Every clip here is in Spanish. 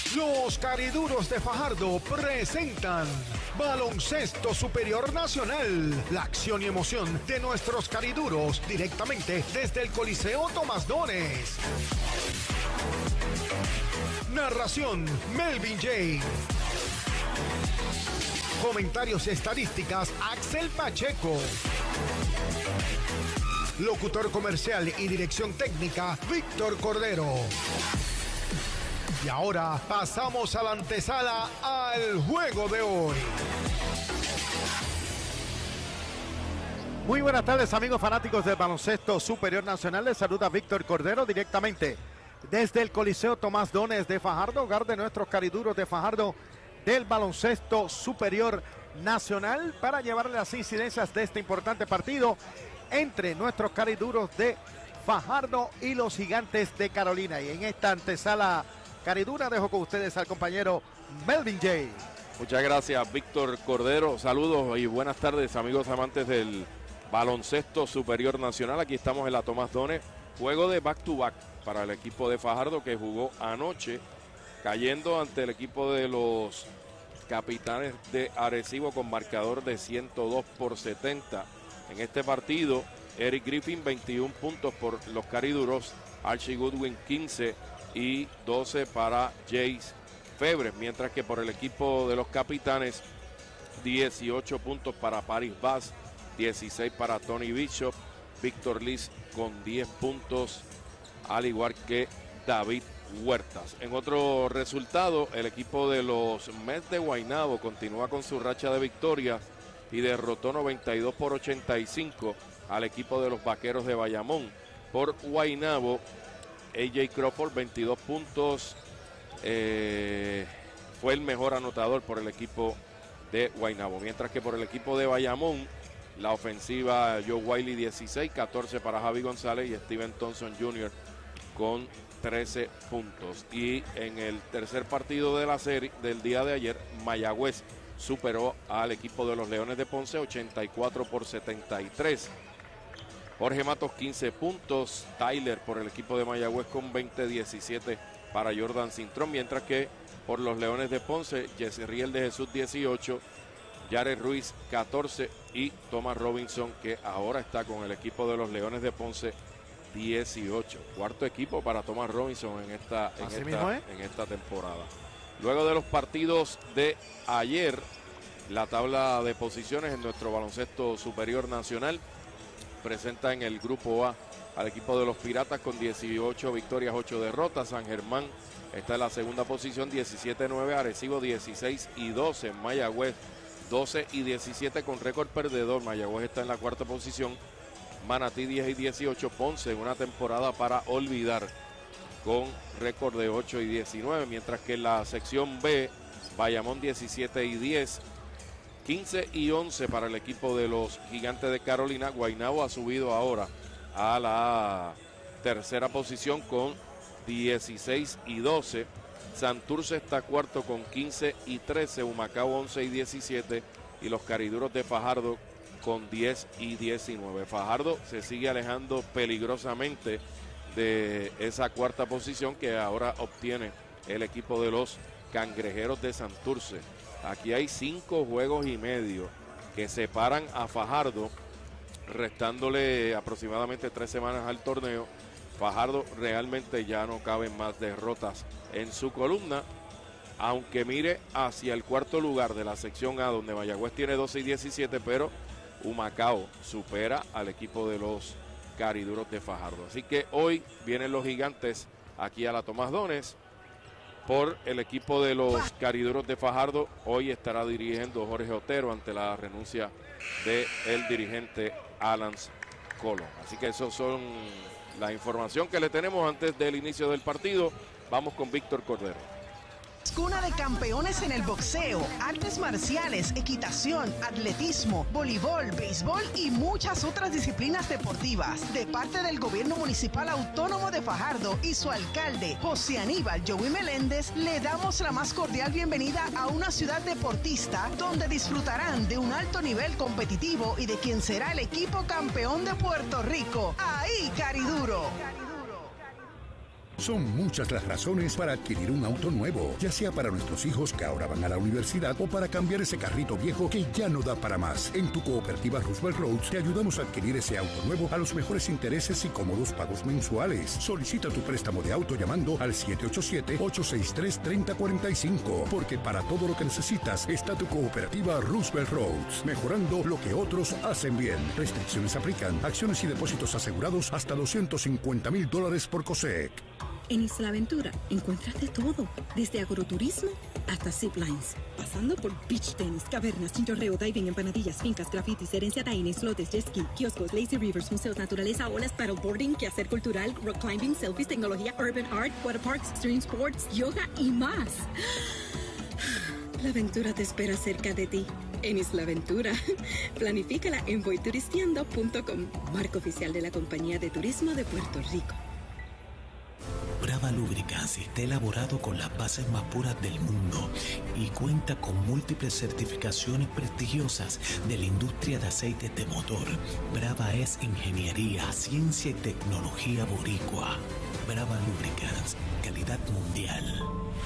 Los Cariduros de Fajardo presentan Baloncesto Superior Nacional. La acción y emoción de nuestros cariduros directamente desde el Coliseo Tomás Dones. Narración: Melvin J. Comentarios y estadísticas: Axel Pacheco. Locutor comercial y dirección técnica: Víctor Cordero. Y ahora pasamos a la antesala al juego de hoy. Muy buenas tardes, amigos fanáticos del Baloncesto Superior Nacional. Les saluda Víctor Cordero directamente desde el Coliseo Tomás Dones de Fajardo, hogar de nuestros cariduros de Fajardo del Baloncesto Superior Nacional, para llevarles las incidencias de este importante partido entre nuestros cariduros de Fajardo y los Gigantes de Carolina. Y en esta antesala caridura dejo con ustedes al compañero Melvin J. Muchas gracias, Víctor Cordero. Saludos y buenas tardes, amigos amantes del Baloncesto Superior Nacional. Aquí estamos en la Tomás Dones. Juego de back-to-back para el equipo de Fajardo, que jugó anoche cayendo ante el equipo de los Capitanes de Arecibo con marcador de 102-70. En este partido, Eric Griffin 21 puntos por los cariduros, Archie Goodwin 15 y 12 para Jace Febres, mientras que por el equipo de los Capitanes 18 puntos para Paris Bass, 16 para Tony Bishop, Víctor Liz con 10 puntos, al igual que David Huertas. En otro resultado, el equipo de los Mets de Guaynabo continúa con su racha de victorias y derrotó 92-85 al equipo de los Vaqueros de Bayamón. Por Guaynabo, AJ Crawford 22 puntos, fue el mejor anotador por el equipo de Guaynabo, mientras que por el equipo de Bayamón, la ofensiva: Joe Wiley 16, 14 para Javi González y Steven Thompson Jr. con 13 puntos. Y en el tercer partido de la serie del día de ayer, Mayagüez superó al equipo de los Leones de Ponce 84-73. Jorge Matos 15 puntos, Tyler por el equipo de Mayagüez con 20, 17 para Jordan Cintrón, mientras que por los Leones de Ponce, Jesse Riel de Jesús 18, Jared Ruiz 14 y Thomas Robinson, que ahora está con el equipo de los Leones de Ponce, 18. Cuarto equipo para Thomas Robinson en esta temporada. Luego de los partidos de ayer, la tabla de posiciones en nuestro Baloncesto Superior Nacional presenta en el grupo A al equipo de los Piratas con 18 victorias, 8 derrotas. San Germán está en la segunda posición, 17-9, Arecibo 16-12, Mayagüez 12-17 con récord perdedor. Mayagüez está en la cuarta posición, Manatí 10-18, Ponce en una temporada para olvidar con récord de 8-19, mientras que en la sección B, Bayamón 17-10, 15-11 para el equipo de los Gigantes de Carolina. Guaynabo ha subido ahora a la tercera posición con 16-12. Santurce está cuarto con 15-13. Humacao 11-17. Y los cariduros de Fajardo con 10-19. Fajardo se sigue alejando peligrosamente de esa cuarta posición que ahora obtiene el equipo de los Cangrejeros de Santurce. Aquí hay 5 juegos y medio que separan a Fajardo, restándole aproximadamente 3 semanas al torneo. Fajardo realmente ya no caben más derrotas en su columna, aunque mire hacia el cuarto lugar de la sección A, donde Mayagüez tiene 12-17, pero Humacao supera al equipo de los cariduros de Fajardo. Así que hoy vienen los Gigantes aquí a la Tomás Dones. Por el equipo de los cariduros de Fajardo, hoy estará dirigiendo Jorge Otero ante la renuncia del dirigente Alan Colón. Así que esos son la información que le tenemos antes del inicio del partido. Vamos con Víctor Cordero. Cuna de campeones en el boxeo, artes marciales, equitación, atletismo, voleibol, béisbol y muchas otras disciplinas deportivas. De parte del Gobierno Municipal Autónomo de Fajardo y su alcalde, José Aníbal Joey Meléndez, le damos la más cordial bienvenida a una ciudad deportista donde disfrutarán de un alto nivel competitivo y de quien será el equipo campeón de Puerto Rico. ¡Ahí, Cariduro! Son muchas las razones para adquirir un auto nuevo, ya sea para nuestros hijos que ahora van a la universidad o para cambiar ese carrito viejo que ya no da para más. En tu cooperativa Roosevelt Roads te ayudamos a adquirir ese auto nuevo a los mejores intereses y cómodos pagos mensuales. Solicita tu préstamo de auto llamando al 787-863-3045, porque para todo lo que necesitas está tu cooperativa Roosevelt Roads, mejorando lo que otros hacen bien. Restricciones aplican. Acciones y depósitos asegurados hasta $250,000 por COSEC. En Isla Aventura encuentras de todo, desde agroturismo hasta ziplines, pasando por beach tennis, cavernas, chinchorreo, diving, empanadillas, fincas, grafitis, herencia taína, slotes, jet ski, kioscos, lazy rivers, museos, naturaleza, olas, paddleboarding, quehacer cultural, rock climbing, selfies, tecnología, urban art, water parks, extreme sports, yoga y más. La aventura te espera cerca de ti. En Isla Aventura. Planifícala en voyturisteando.com, marca oficial de la Compañía de Turismo de Puerto Rico. Brava Lubricants está elaborado con las bases más puras del mundo y cuenta con múltiples certificaciones prestigiosas de la industria de aceites de motor. Brava es ingeniería, ciencia y tecnología boricua. Brava Lubricants, calidad mundial.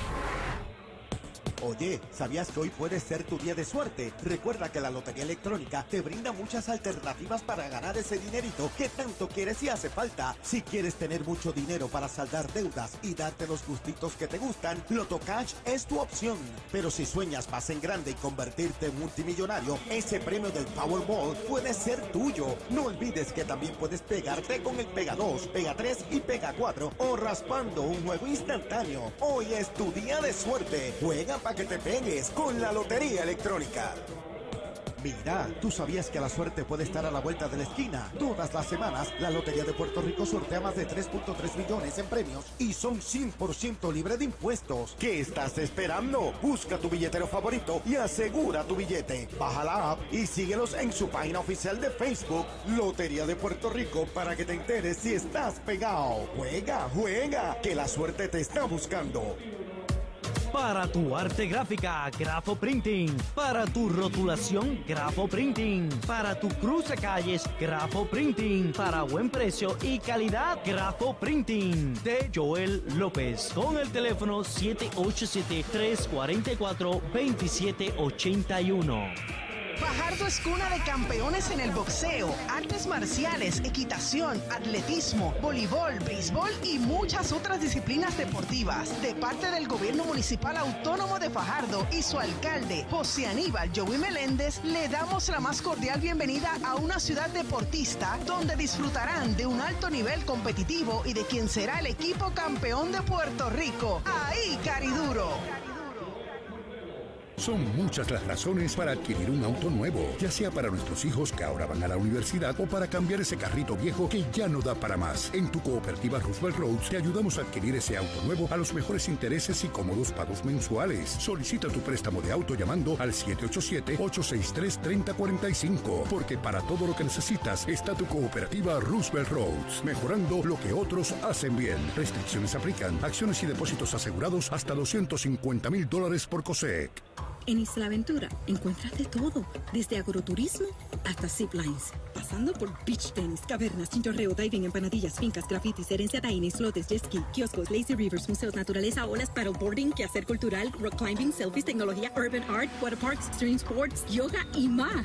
Oye, ¿sabías que hoy puede ser tu día de suerte? Recuerda que la Lotería Electrónica te brinda muchas alternativas para ganar ese dinerito que tanto quieres y hace falta. Si quieres tener mucho dinero para saldar deudas y darte los gustitos que te gustan, Loto Cash es tu opción. Pero si sueñas más en grande y convertirte en multimillonario, ese premio del Powerball puede ser tuyo. No olvides que también puedes pegarte con el Pega 2, Pega 3 y Pega 4 o raspando un juego instantáneo. Hoy es tu día de suerte. Juega para que te pegues con la Lotería Electrónica. Mira, ¿tú sabías que la suerte puede estar a la vuelta de la esquina? Todas las semanas, la Lotería de Puerto Rico sortea más de 3.3 millones en premios y son 100% libre de impuestos. ¿Qué estás esperando? Busca tu billetero favorito y asegura tu billete. Baja la app y síguelos en su página oficial de Facebook, Lotería de Puerto Rico, para que te enteres si estás pegado. Juega, juega, que la suerte te está buscando. Para tu arte gráfica, Grafo Printing. Para tu rotulación, Grafo Printing. Para tu cruzacalles, Grafo Printing. Para buen precio y calidad, Grafo Printing. De Joel López. Con el teléfono 787-344-2781. Fajardo es cuna de campeones en el boxeo, artes marciales, equitación, atletismo, voleibol, béisbol y muchas otras disciplinas deportivas. De parte del Gobierno Municipal Autónomo de Fajardo y su alcalde, José Aníbal Joey Meléndez, le damos la más cordial bienvenida a una ciudad deportista donde disfrutarán de un alto nivel competitivo y de quien será el equipo campeón de Puerto Rico. ¡Ahí, Cariduro! Son muchas las razones para adquirir un auto nuevo, ya sea para nuestros hijos que ahora van a la universidad o para cambiar ese carrito viejo que ya no da para más. En tu cooperativa Roosevelt Roads te ayudamos a adquirir ese auto nuevo a los mejores intereses y cómodos pagos mensuales. Solicita tu préstamo de auto llamando al 787-863-3045, porque para todo lo que necesitas está tu cooperativa Roosevelt Roads, mejorando lo que otros hacen bien. Restricciones aplican. Acciones y depósitos asegurados hasta $250,000 por COSEC. En Isla Aventura encuentras de todo, desde agroturismo hasta ziplines, pasando por beach tennis, cavernas, chinchorreo, diving, empanadillas, fincas, grafitis, herencia taína, slotes, jet ski, kioscos, lazy rivers, museos, naturaleza, olas, paddleboarding, quehacer cultural, rock climbing, selfies, tecnología, urban art, water parks, extreme sports, yoga y más.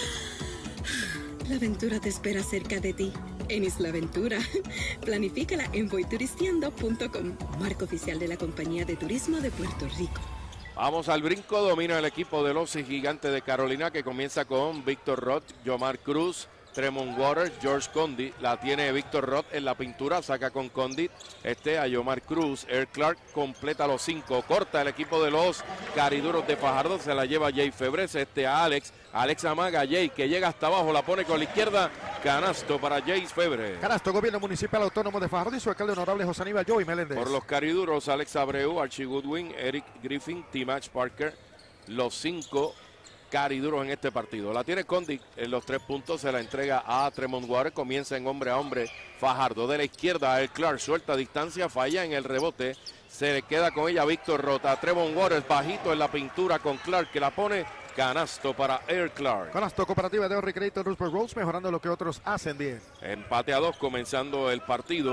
La aventura te espera cerca de ti. En Isla Aventura. Planifícala en voyturisteando.com, marca oficial de la Compañía de Turismo de Puerto Rico. Vamos al brinco, domina el equipo de los Gigantes de Carolina, que comienza con Víctor Roth, Yomar Cruz, Tremont Waters, George Condit. La tiene Víctor Roth en la pintura, saca con Condit a Yomar Cruz. Earl Clark completa los 5, corta el equipo de los Cariduros de Fajardo, se la lleva Jay Febres, a Alex amaga a Jay, que llega hasta abajo, la pone con la izquierda, canasto para Jay Febres. Canasto, Gobierno Municipal Autónomo de Fajardo y su alcalde honorable José Aníbal Joey Meléndez. Por los Cariduros, Alex Abreu, Archie Goodwin, Eric Griffin, T-Match Parker, los 5 Cariduros en este partido. La tiene Condit en los 3 puntos, se la entrega a Tremont Waters, comienza en hombre a hombre Fajardo. De la izquierda a El Clark, suelta distancia, falla en el rebote, se le queda con ella Víctor Rota. Tremont Waters bajito en la pintura con Clark, que la pone canasto para Earl Clark. Canasto, cooperativa de ahorro y crédito Roosevelt Roads, mejorando lo que otros hacen bien. Empate a 2 comenzando el partido.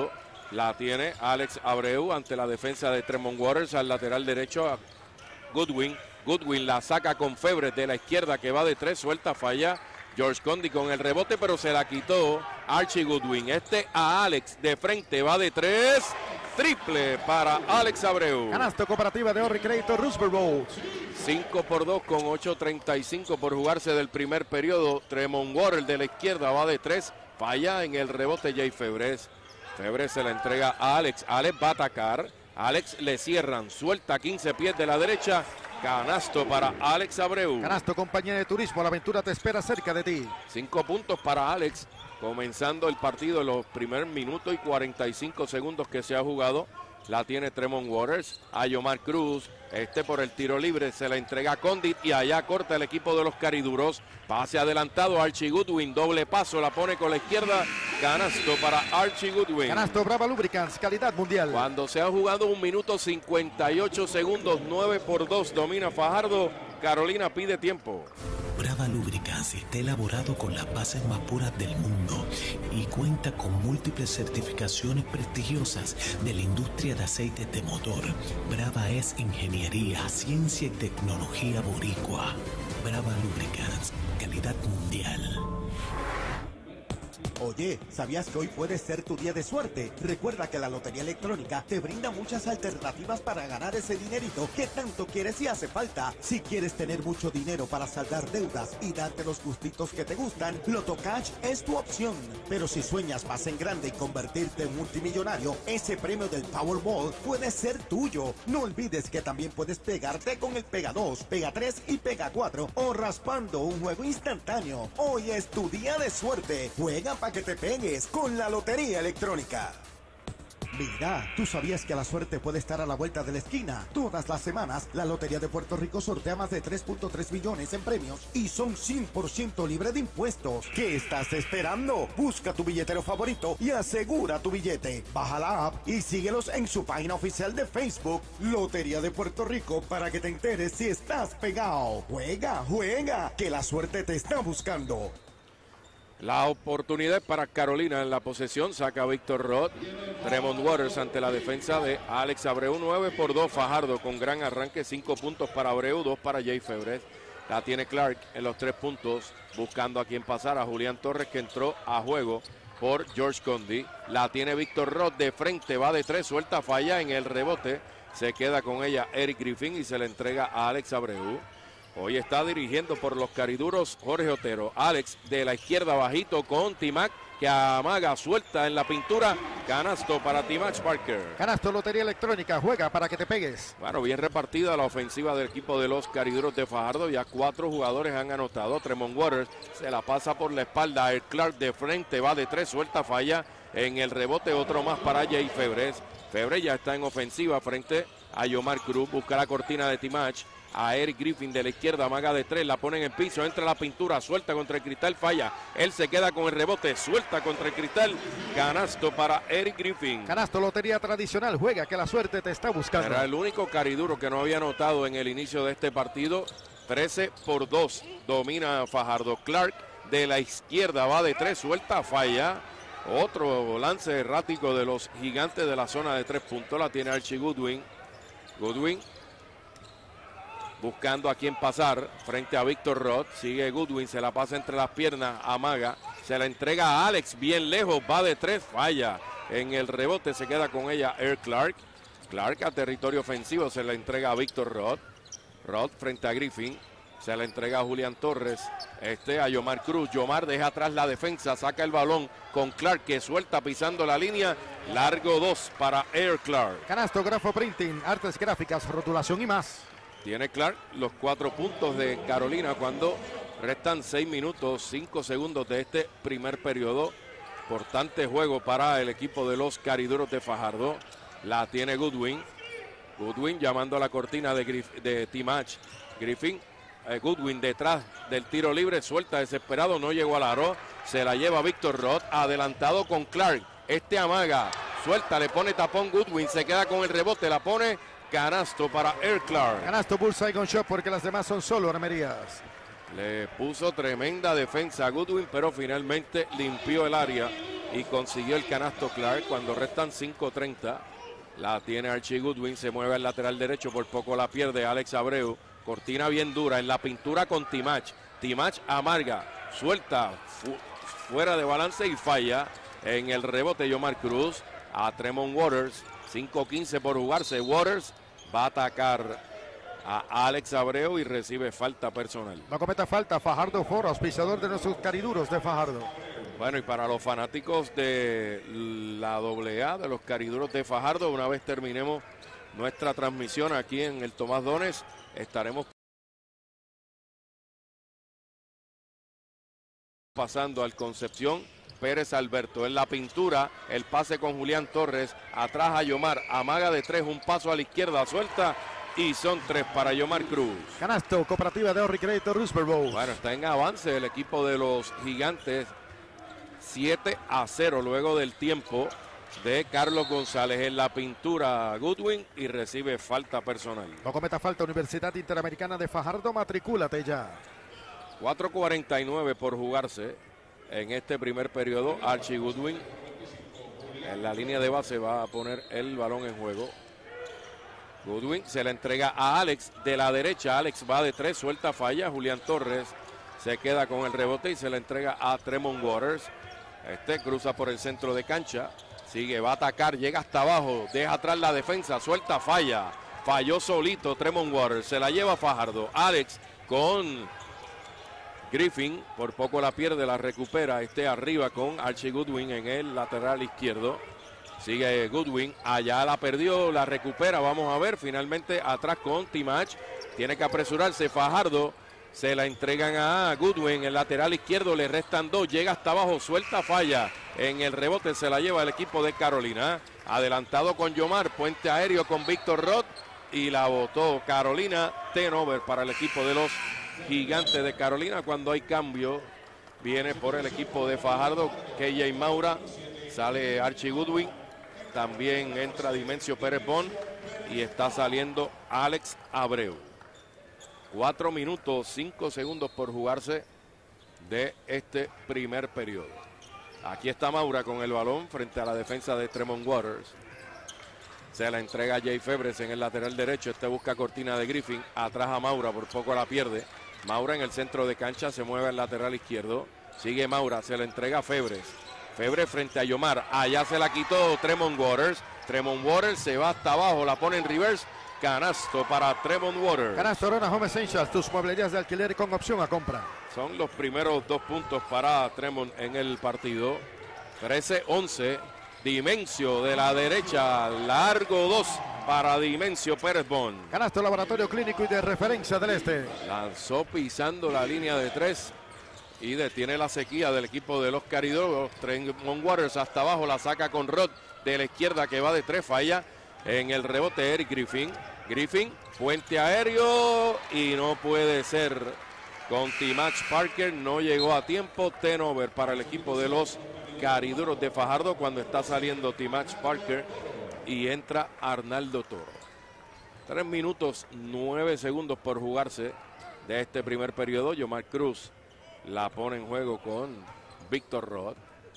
La tiene Alex Abreu ante la defensa de Tremont Waters. Al lateral derecho a Goodwin. Goodwin la saca con Febres de la izquierda que va de 3, suelta, falla George Condi con el rebote, pero se la quitó Archie Goodwin. A Alex de frente, va de 3, triple para Alex Abreu. Canasto Cooperativa de Ahorro y Crédito Roosevelt Road. 5 por 2 con 8:35 por jugarse del primer periodo. Tremont Waters de la izquierda va de 3, falla en el rebote Jay Febres. Febres se la entrega a Alex. Alex va a atacar. Alex le cierran, suelta 15 pies de la derecha. Canasto para Alex Abreu. Canasto Compañía de Turismo, la aventura te espera cerca de ti. 5 puntos para Alex, comenzando el partido en los primeros minutos y 45 segundos que se ha jugado. La tiene Tremont Waters, a Yomar Cruz, por el tiro libre, se la entrega a Condit y allá corta el equipo de los cariduros. Pase adelantado, Archie Goodwin, doble paso, la pone con la izquierda, canasto para Archie Goodwin. Canasto Brava Lubricants, calidad mundial. Cuando se ha jugado 1 minuto 58 segundos, 9 por 2, domina Fajardo. Carolina pide tiempo. Brava Lubricants está elaborado con las bases más puras del mundo y cuenta con múltiples certificaciones prestigiosas de la industria de aceites de motor. Brava es ingeniería, ciencia y tecnología boricua. Brava Lubricants, calidad mundial. Oye, ¿sabías que hoy puede ser tu día de suerte? Recuerda que la Lotería Electrónica te brinda muchas alternativas para ganar ese dinerito que tanto quieres y hace falta. Si quieres tener mucho dinero para saldar deudas y darte los gustitos que te gustan, Loto Cash es tu opción. Pero si sueñas más en grande y convertirte en multimillonario, ese premio del Powerball puede ser tuyo. No olvides que también puedes pegarte con el Pega 2, Pega 3 y Pega 4 o raspando un juego instantáneo. Hoy es tu día de suerte. Juega para que te pegues con la Lotería Electrónica. Mira, ¿tú sabías que la suerte puede estar a la vuelta de la esquina? Todas las semanas, la Lotería de Puerto Rico sortea más de 3.3 millones en premios y son 100% libre de impuestos. ¿Qué estás esperando? Busca tu billetero favorito y asegura tu billete. Baja la app y síguelos en su página oficial de Facebook, Lotería de Puerto Rico, para que te enteres si estás pegado. Juega, juega, que la suerte te está buscando. La oportunidad para Carolina en la posesión, saca Víctor Roth. Tremont Waters ante la defensa de Alex Abreu. 9 por 2 Fajardo con gran arranque, 5 puntos para Abreu, 2 para Jay Febres. La tiene Clark en los 3 puntos, buscando a quien pasar, a Julián Torres, que entró a juego por George Condi. La tiene Víctor Roth de frente, va de 3, suelta, falla en el rebote. Se queda con ella Eric Griffin y se le entrega a Alex Abreu. Hoy está dirigiendo por los cariduros Jorge Otero. Alex de la izquierda bajito con Timac, que amaga, suelta en la pintura. Canasto para Timac Parker. Canasto Lotería Electrónica, juega para que te pegues. Bueno, bien repartida la ofensiva del equipo de los cariduros de Fajardo. Ya 4 jugadores han anotado. Tremont Waters se la pasa por la espalda. El Clark de frente va de 3, suelta, falla en el rebote. Otro más para Jay Febres. Febres ya está en ofensiva frente a Yomar Cruz. Busca la cortina de Timac. A Eric Griffin de la izquierda, amaga de 3, la pone en el piso, entra la pintura, suelta contra el cristal, falla. Él se queda con el rebote, suelta contra el cristal. Canasto para Eric Griffin. Canasto Lotería Tradicional, juega que la suerte te está buscando. Era el único cariduro que no había anotado en el inicio de este partido. 13 por 2, domina Fajardo. Clark de la izquierda va de 3, suelta, falla. Otro lance errático de los gigantes de la zona de 3 puntos, la tiene Archie Goodwin. Goodwin buscando a quien pasar frente a Víctor Roth. Sigue Goodwin, se la pasa entre las piernas, amaga, se la entrega a Alex, bien lejos, va de 3, falla. En el rebote se queda con ella Eric Clark. Clark a territorio ofensivo, se la entrega a Víctor Roth. Roth frente a Griffin, se la entrega a Julián Torres. A Yomar Cruz. Yomar deja atrás la defensa, saca el balón con Clark, que suelta pisando la línea. Largo 2 para Eric Clark. Canasto Grafo Printing, artes gráficas, rotulación y más. Tiene Clark los 4 puntos de Carolina cuando restan 6 minutos, 5 segundos de este primer periodo. Importante juego para el equipo de los cariduros de Fajardo. La tiene Goodwin. Goodwin llamando a la cortina de Timac. Griffin. Goodwin detrás del tiro libre, suelta desesperado, no llegó al aro. Se la lleva Víctor Roth, adelantado con Clark. Amaga, suelta, le pone tapón Goodwin, se queda con el rebote, la pone. Canasto para Eric Clark. Canasto Bullseye con shot porque las demás son solo armerías. Le puso tremenda defensa a Goodwin, pero finalmente limpió el área y consiguió el canasto Clark cuando restan 5:30. La tiene Archie Goodwin, se mueve al lateral derecho, por poco la pierde Alex Abreu. Cortina bien dura en la pintura con Timach. Timach amarga, suelta, fuera de balance y falla. En el rebote Yomar Cruz a Tremont Waters. 5:15 por jugarse. Waters va a atacar a Alex Abreu y recibe falta personal. No cometa falta Fajardo Ford, auspiciador de nuestros cariduros de Fajardo. Bueno, y para los fanáticos de la AA, de los cariduros de Fajardo, una vez terminemos nuestra transmisión aquí en el Tomás Dones, estaremos pasando al Concepción Pérez Alberto. En la pintura, el pase con Julián Torres, atrás a Yomar, amaga de 3, un paso a la izquierda, suelta, y son 3 para Yomar Cruz. Canasto, Cooperativa de Ahorro y Crédito Roosevelt Bowl. Bueno, está en avance el equipo de los Gigantes, 7-0 luego del tiempo de Carlos González. En la pintura Goodwin y recibe falta personal. No cometa falta Universidad Interamericana de Fajardo, matricúlate ya. 4:49 por jugarse en este primer periodo. Archie Goodwin en la línea de base va a poner el balón en juego. Goodwin se la entrega a Alex de la derecha. Alex va de 3, suelta, falla. Julián Torres se queda con el rebote y se la entrega a Tremont Waters. Cruza por el centro de cancha, sigue, va a atacar, llega hasta abajo, deja atrás la defensa, suelta, falla. Falló solito Tremont Waters, se la lleva Fajardo. Alex con Griffin, por poco la pierde, la recupera. Arriba con Archie Goodwin en el lateral izquierdo. Sigue Goodwin, allá la perdió, la recupera, vamos a ver, finalmente atrás con Timach. Tiene que apresurarse Fajardo. Se la entregan a Goodwin, el lateral izquierdo, le restan 2, llega hasta abajo, suelta, falla. En el rebote se la lleva el equipo de Carolina. Adelantado con Yomar, puente aéreo con Víctor Roth y la botó Carolina. Turnover para el equipo de los Gigantes de Carolina. Cuando hay cambio, viene por el equipo de Fajardo KJ Maura, sale Archie Goodwin, también entra Dimencio Pérez Bond y está saliendo Alex Abreu. 4 minutos, 5 segundos por jugarse de este primer periodo. Aquí está Maura con el balón frente a la defensa de Tremont Waters. Se la entrega a Jay Febres en el lateral derecho. Busca cortina de Griffin. Atrás a Maura, por poco la pierde. Maura en el centro de cancha, se mueve al lateral izquierdo. Sigue Maura, se la entrega a Febres. Febres frente a Yomar. Allá se la quitó Tremont Waters. Tremont Waters se va hasta abajo, la pone en reverse. Canasto para Tremont Waters. Canasto Arona Home Essentials, tus mueblerías de alquiler con opción a compra. Son los primeros 2 puntos para Tremont en el partido. 13-11. Dimencio de la derecha, largo 2 para Dimencio Pérez Bond. Canasto Laboratorio Clínico y de Referencia del Este. Lanzó pisando la línea de 3 y detiene la sequía del equipo de los Cariduros. Tremont Waters hasta abajo, la saca con Rod de la izquierda que va de 3, falla. En el rebote Eric Griffin. Griffin, puente aéreo y no puede ser. Con Timach Parker no llegó a tiempo. Turnover para el equipo de los Cariduros de Fajardo cuando está saliendo Timach Parker y entra Arnaldo Toro. 3 minutos 9 segundos por jugarse de este primer periodo. Yomar Cruz la pone en juego con Víctor Roth.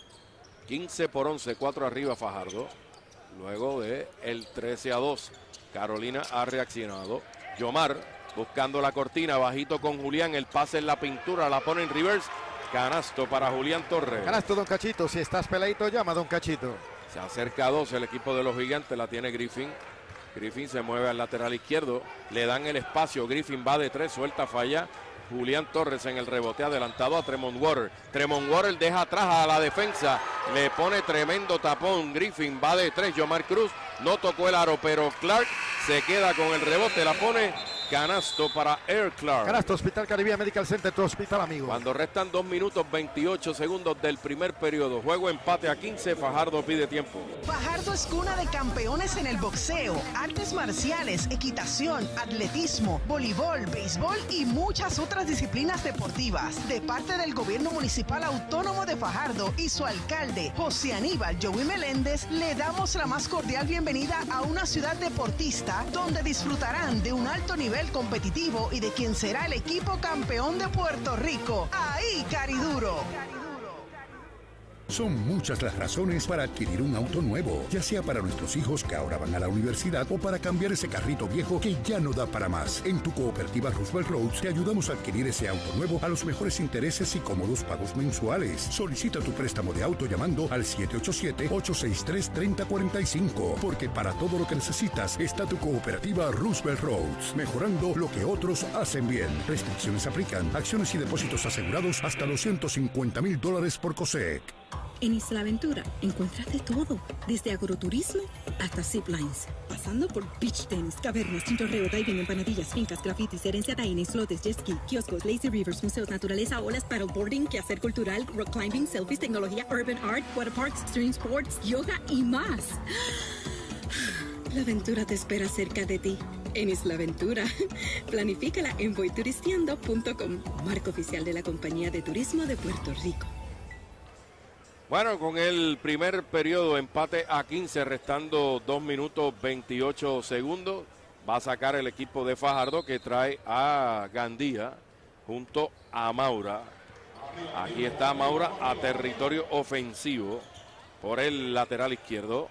15-11, 4 arriba Fajardo. Luego de el 13-2, Carolina ha reaccionado. Yomar buscando la cortina, bajito con Julián, el pase en la pintura, la pone en reverse. Canasto para Julián Torres. Canasto, don Cachito, si estás peladito, llama a don Cachito. Se acerca a 2 el equipo de los Gigantes, la tiene Griffin. Griffin se mueve al lateral izquierdo, le dan el espacio, Griffin va de 3, suelta, falla. Julián Torres en el rebote adelantado a Tremont Waters. Tremont Waters deja atrás a la defensa, le pone tremendo tapón. Griffin va de 3, Yomar Cruz no tocó el aro, pero Clark se queda con el rebote, la pone. Canasto para Air Clark. Canasto Hospital Caribbean Medical Center, tu hospital amigo. Cuando restan 2 minutos 28 segundos del primer periodo, juego empate a 15, Fajardo pide tiempo. Fajardo es cuna de campeones en el boxeo, artes marciales, equitación, atletismo, voleibol, béisbol y muchas otras disciplinas deportivas. De parte del Gobierno Municipal Autónomo de Fajardo y su alcalde, José Aníbal Joey Meléndez, le damos la más cordial bienvenida a una ciudad deportista donde disfrutarán de un alto nivel competitivo y de quien será el equipo campeón de Puerto Rico. ¡Ahí, Cariduro! Son muchas las razones para adquirir un auto nuevo, ya sea para nuestros hijos que ahora van a la universidad o para cambiar ese carrito viejo que ya no da para más. En tu cooperativa Roosevelt Roads te ayudamos a adquirir ese auto nuevo a los mejores intereses y cómodos pagos mensuales. Solicita tu préstamo de auto llamando al 787-863-3045, porque para todo lo que necesitas está tu cooperativa Roosevelt Roads, mejorando lo que otros hacen bien. Restricciones aplican. Acciones y depósitos asegurados hasta $250,000 por COSEC. En Isla Aventura encuentras de todo, desde agroturismo hasta ziplines, pasando por beach tenis, cavernas, chinchorreo, diving, empanadillas, fincas, grafitis, herencia taína, islotes, jet ski, kioscos, lazy rivers, museos, naturaleza, olas, paddleboarding, quehacer cultural, rock climbing, selfies, tecnología, urban art, water parks, extreme sports, yoga y más. La aventura te espera cerca de ti. En Isla Aventura. Planifícala en voyturisteando.com, marca oficial de la Compañía de Turismo de Puerto Rico. Bueno, con el primer periodo empate a 15, restando 2 minutos 28 segundos, va a sacar el equipo de Fajardo, que trae a Gandía junto a Maura. Aquí está Maura a territorio ofensivo por el lateral izquierdo.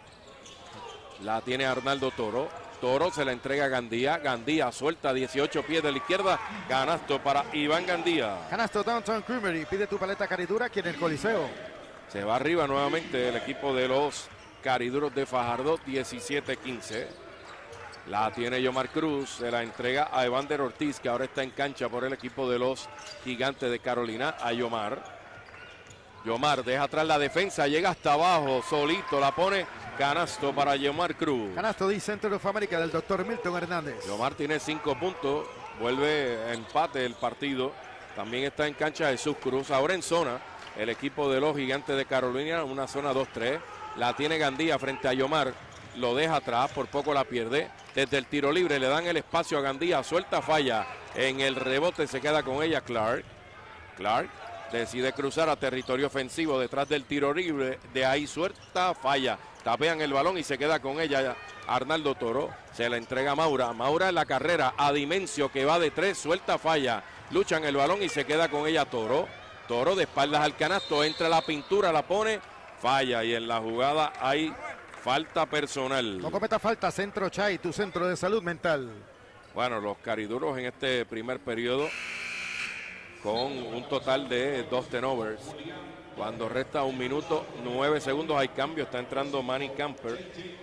La tiene Arnaldo Toro. Toro se la entrega a Gandía. Gandía suelta 18 pies de la izquierda. Canasto para Iván Gandía. Canasto Downtown Creamery. Pide tu paleta Caridura aquí en el Coliseo. Se va arriba nuevamente el equipo de los Cariduros de Fajardo, 17-15. La tiene Yomar Cruz, se la entrega a Evander Ortiz, que ahora está en cancha por el equipo de los Gigantes de Carolina, a Yomar. Yomar deja atrás la defensa, llega hasta abajo, solito, la pone. Canasto para Yomar Cruz. Canasto de Center of America del doctor Milton Hernández. Yomar tiene 5 puntos, vuelve a empate el partido. También está en cancha Jesús Cruz, ahora en zona. El equipo de los Gigantes de Carolina, una zona 2-3. La tiene Gandía frente a Yomar. Lo deja atrás, por poco la pierde. Desde el tiro libre le dan el espacio a Gandía. Suelta, falla. En el rebote se queda con ella Clark. Clark decide cruzar a territorio ofensivo detrás del tiro libre. De ahí suelta, falla. Tapean el balón y se queda con ella Arnaldo Toro. Se la entrega a Maura. Maura en la carrera a Dimensio, que va de 3. Suelta, falla. Luchan el balón y se queda con ella Toro. Toro de espaldas al canasto, entra la pintura, la pone, falla, y en la jugada hay falta personal. No cometa falta, Centro Chay, tu centro de salud mental. Bueno, los Cariduros en este primer periodo con un total de 2 turnovers. Cuando resta 1 minuto 9 segundos hay cambio, está entrando Manny Camper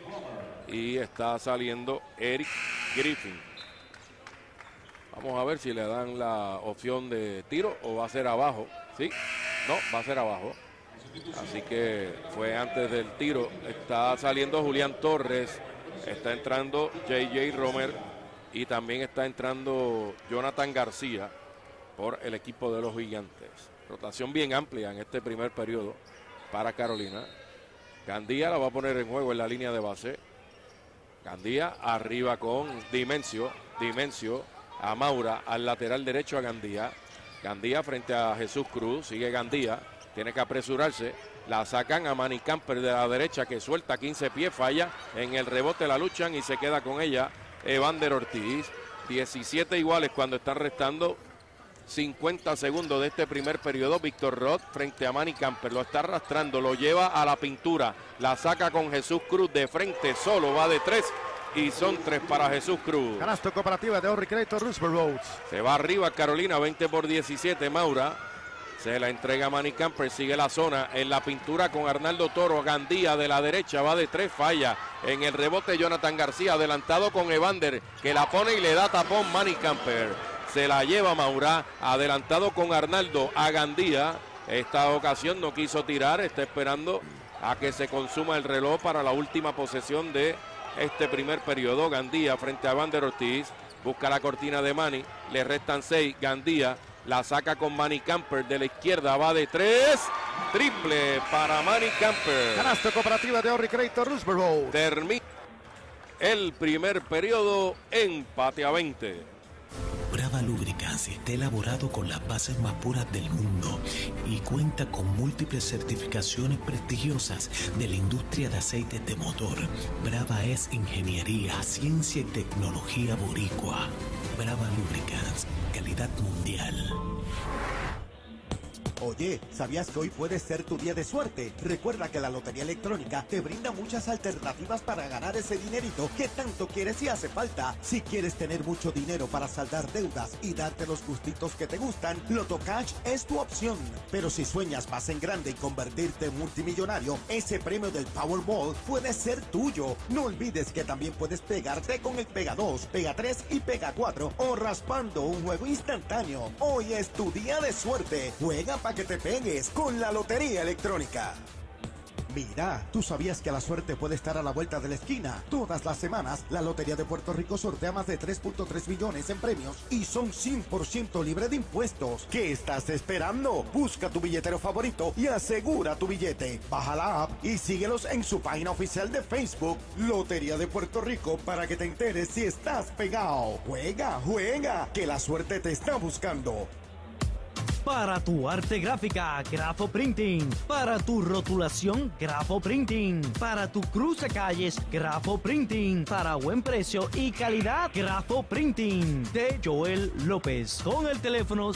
y está saliendo Eric Griffin. Vamos a ver si le dan la opción de tiro o va a ser abajo. Sí, no, va a ser abajo. Así que fue antes del tiro. Está saliendo Julián Torres, está entrando J.J. Romer y también está entrando Jonathan García por el equipo de los Gigantes. Rotación bien amplia en este primer periodo para Carolina. Gandía la va a poner en juego en la línea de base. Gandía arriba con Dimensio. Dimensio a Maura, al lateral derecho a Gandía. Gandía frente a Jesús Cruz, sigue Gandía, tiene que apresurarse, la sacan a Manny Camper de la derecha, que suelta 15 pies, falla, en el rebote la luchan y se queda con ella Evander Ortiz. 17 iguales cuando están restando 50 segundos de este primer periodo. Víctor Roth frente a Manny Camper, lo está arrastrando, lo lleva a la pintura, la saca con Jesús Cruz de frente, solo va de 3. Y son 3 para Jesús Cruz. Canasto cooperativa de ahorro y crédito Roosevelt Roads. Se va arriba Carolina, 20-17. Maura se la entrega a Manny Camper, sigue la zona en la pintura con Arnaldo Toro. Gandía de la derecha va de 3, falla. En el rebote Jonathan García, adelantado con Evander, que la pone y le da tapón Manny Camper. Se la lleva Maura, adelantado con Arnaldo a Gandía. Esta ocasión no quiso tirar, está esperando a que se consuma el reloj para la última posesión de este primer periodo. Gandía frente a Evander Ortiz, busca la cortina de Manny, le restan 6, Gandía la saca con Manny Camper de la izquierda, va de 3, triple para Manny Camper. Canasto cooperativa de ahorro y crédito Roosevelt Roads. Termina el primer periodo, empate a 20. Brava Lubricants está elaborado con las bases más puras del mundo y cuenta con múltiples certificaciones prestigiosas de la industria de aceites de motor. Brava es ingeniería, ciencia y tecnología boricua. Brava Lubricants, calidad mundial. Oye, ¿sabías que hoy puede ser tu día de suerte? Recuerda que la Lotería Electrónica te brinda muchas alternativas para ganar ese dinerito que tanto quieres y hace falta. Si quieres tener mucho dinero para saldar deudas y darte los gustitos que te gustan, Loto Cash es tu opción. Pero si sueñas más en grande y convertirte en multimillonario, ese premio del Powerball puede ser tuyo. No olvides que también puedes pegarte con el Pega 2, Pega 3 y Pega 4 o raspando un juego instantáneo. Hoy es tu día de suerte. Juega para que te pegues con la Lotería Electrónica. Mira, ¿tú sabías que la suerte puede estar a la vuelta de la esquina? Todas las semanas, la Lotería de Puerto Rico sortea más de 3.3 millones en premios y son 100% libre de impuestos. ¿Qué estás esperando? Busca tu billetero favorito y asegura tu billete. Baja la app y síguelos en su página oficial de Facebook, Lotería de Puerto Rico, para que te enteres si estás pegado. Juega, juega, que la suerte te está buscando. Para tu arte gráfica, Grafo Printing. Para tu rotulación, Grafo Printing. Para tu cruzacalles, Grafo Printing. Para buen precio y calidad, Grafo Printing. De Joel López. Con el teléfono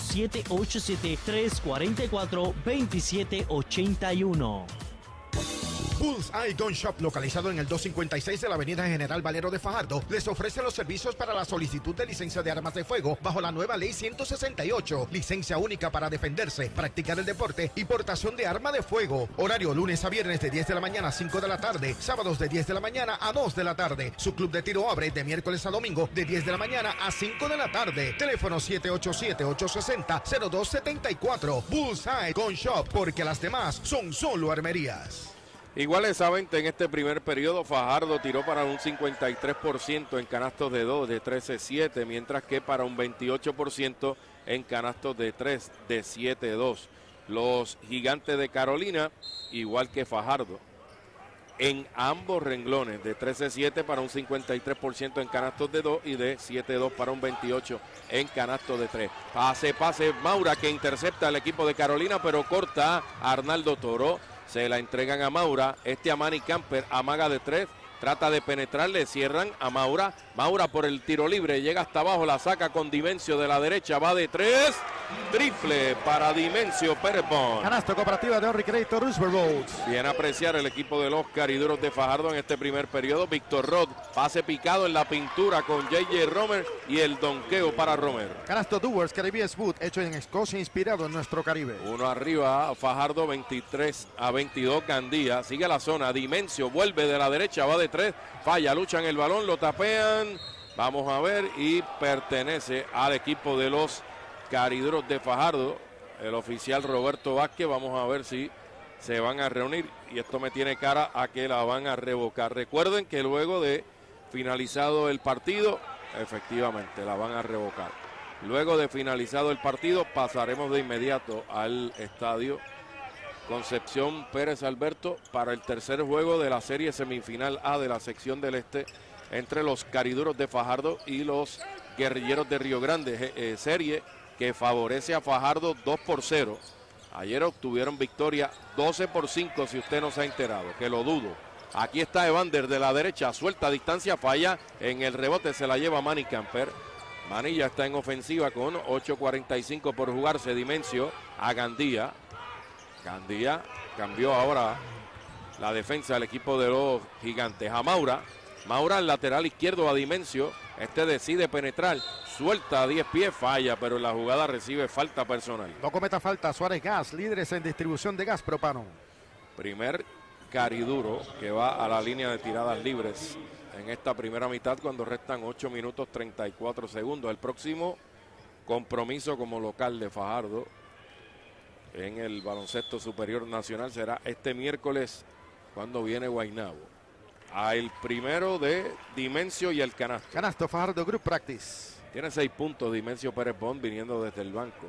787-344-2781. Bullseye Gun Shop, localizado en el 256 de la avenida General Valero de Fajardo, les ofrece los servicios para la solicitud de licencia de armas de fuego bajo la nueva Ley 168, licencia única para defenderse, practicar el deporte y portación de arma de fuego. Horario lunes a viernes de 10 de la mañana a 5 de la tarde, sábados de 10 de la mañana a 2 de la tarde. Su club de tiro abre de miércoles a domingo de 10 de la mañana a 5 de la tarde. Teléfono 787-860-0274. Bullseye Gun Shop, porque las demás son solo armerías. Iguales a 20 en este primer periodo. Fajardo tiró para un 53% en canastos de 2 de 13-7, mientras que para un 28% en canastos de 3 de 7-2. Los Gigantes de Carolina, igual que Fajardo, en ambos renglones, de 13-7 para un 53% en canastos de 2 y de 7-2 para un 28% en canastos de 3. Pase Maura, que intercepta al equipo de Carolina, pero corta a Arnaldo Toro. Se la entregan a Maura, a Manny Camper, amaga de 3, trata de penetrar, le cierran a Maura. Maura por el tiro libre, llega hasta abajo, la saca con Dimencio de la derecha, va de 3, triple para Dimencio Pérez Bond. Canasto cooperativa de Henry Crédito Roosevelt Roads. Viene a apreciar el equipo de los Cariduros de Fajardo en este primer periodo. Víctor Rod, pase picado en la pintura con J.J. Romer y el donqueo para Romer. Canasto Doers Caribbean Food, hecho en Escocia, inspirado en nuestro Caribe. Uno arriba, Fajardo 23-22, Gandía, sigue la zona, Dimencio vuelve de la derecha, va de 3, falla, luchan el balón, lo tapean, vamos a ver, y pertenece al equipo de los Cariduros de Fajardo, el oficial Roberto Vázquez. Vamos a ver si se van a reunir, y esto me tiene cara a que la van a revocar. Recuerden que luego de finalizado el partido, efectivamente la van a revocar. Luego de finalizado el partido, pasaremos de inmediato al estadio Concepción Pérez Alberto para el tercer juego de la serie semifinal A de la sección del este entre los Cariduros de Fajardo y los Guerrilleros de Río Grande, serie que favorece a Fajardo 2-0. Ayer obtuvieron victoria 12-5, si usted no se ha enterado, que lo dudo. Aquí está Evander de la derecha, suelta a distancia, falla, en el rebote se la lleva Manny Camper. Manny ya está en ofensiva con 8:45 por jugarse. Dimencio a Gandía. Gandía cambió ahora la defensa del equipo de los Gigantes. A Maura. Maura al lateral izquierdo a Dimencio. Este decide penetrar. Suelta a 10 pies, falla, pero en la jugada recibe falta personal. No cometa falta. Suárez Gas, líderes en distribución de gas propano. Primer Cariduro que va a la línea de tiradas libres en esta primera mitad cuando restan 8 minutos 34 segundos. El próximo compromiso como local de Fajardo en el baloncesto superior nacional será este miércoles cuando viene Guaynabo. El primero de Dimencio y el canasto. Canasto Fajardo Group Practice. Tiene 6 puntos Dimencio Pérez Bond viniendo desde el banco.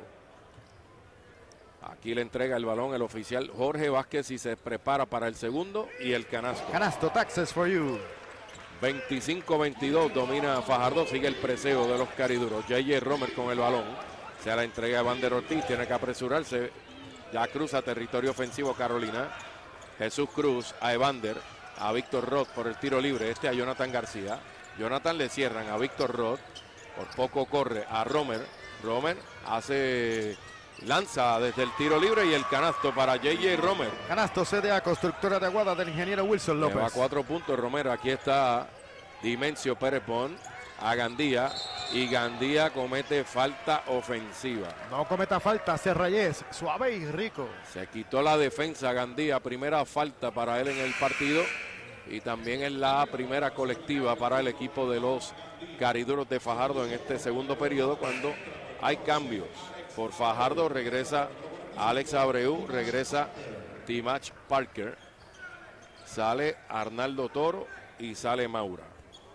Aquí le entrega el balón el oficial Jorge Vázquez y se prepara para el segundo y el canasto. Canasto Taxes for you. 25-22 domina Fajardo, sigue el preseo de los Cariduros. J.J. Romer con el balón. Se la entrega a Evander Ortiz, tiene que apresurarse. Ya cruza territorio ofensivo Carolina. Jesús Cruz a Evander, a Víctor Roth por el tiro libre, a Jonathan García. Jonathan le cierran a Víctor Roth, por poco corre a Romer. Romer hace Lanza desde el tiro libre y el canasto para J.J. Romer. Canasto CDA, constructora de Aguada del ingeniero Wilson López. Lleva 4 puntos Romer. Aquí está Dimencio Pérez-Pon a Gandía. Y Gandía comete falta ofensiva. No cometa falta, Serrayes, suave y rico. Se quitó la defensa Gandía, primera falta para él en el partido. Y también es la primera colectiva para el equipo de los Cariduros de Fajardo en este segundo periodo, cuando hay cambios. Por Fajardo regresa Alex Abreu, regresa Timach Parker, sale Arnaldo Toro y sale Maura.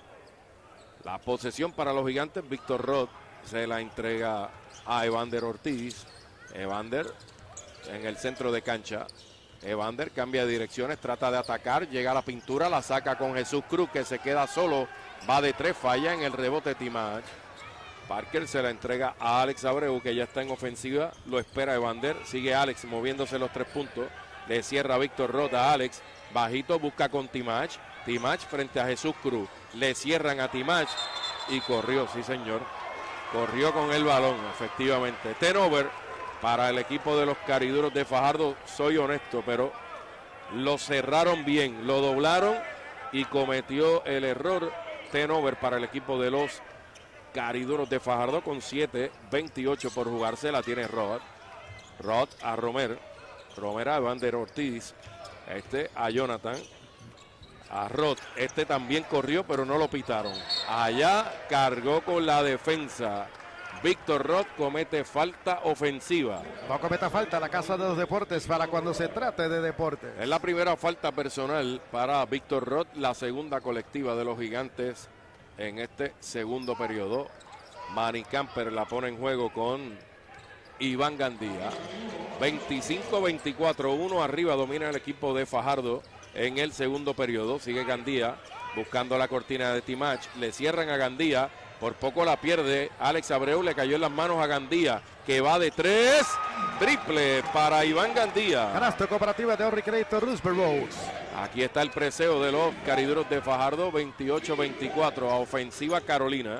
La posesión para los Gigantes, Víctor Roth se la entrega a Evander Ortiz. Evander en el centro de cancha. Evander cambia de direcciones, trata de atacar, llega a la pintura, la saca con Jesús Cruz, que se queda solo, va de 3, falla en el rebote Timach. Parker se la entrega a Alex Abreu, que ya está en ofensiva, lo espera Evander, sigue Alex moviéndose los 3 puntos, le cierra Víctor Roth a Alex, bajito busca con Timach, Timach frente a Jesús Cruz, le cierran a Timach y corrió, sí señor, corrió con el balón, efectivamente. Turnover para el equipo de los Cariduros de Fajardo, soy honesto, pero lo cerraron bien, lo doblaron y cometió el error. Turnover para el equipo de los Cariduros de Fajardo con 7:28 por jugarse, la tiene Roth. Roth a Romer, Romer a Evander Ortiz, a Jonathan. A Roth, también corrió, pero no lo pitaron. Allá cargó con la defensa. Víctor Roth comete falta ofensiva. No cometa falta la Casa de los Deportes para cuando se trate de deportes. Es la primera falta personal para Víctor Roth, la segunda colectiva de los Gigantes en este segundo periodo. Manny Camper la pone en juego con Iván Gandía. 25-24, 1 arriba domina el equipo de Fajardo. En el segundo periodo sigue Gandía buscando la cortina de Timach, le cierran a Gandía, por poco la pierde, Alex Abreu le cayó en las manos a Gandía, que va de 3, triple para Iván Gandía. Canasto Cooperativa de Ahorro y Crédito Roosevelt Rose. Aquí está el preseo de los Cariduros de Fajardo, 28-24 a ofensiva Carolina.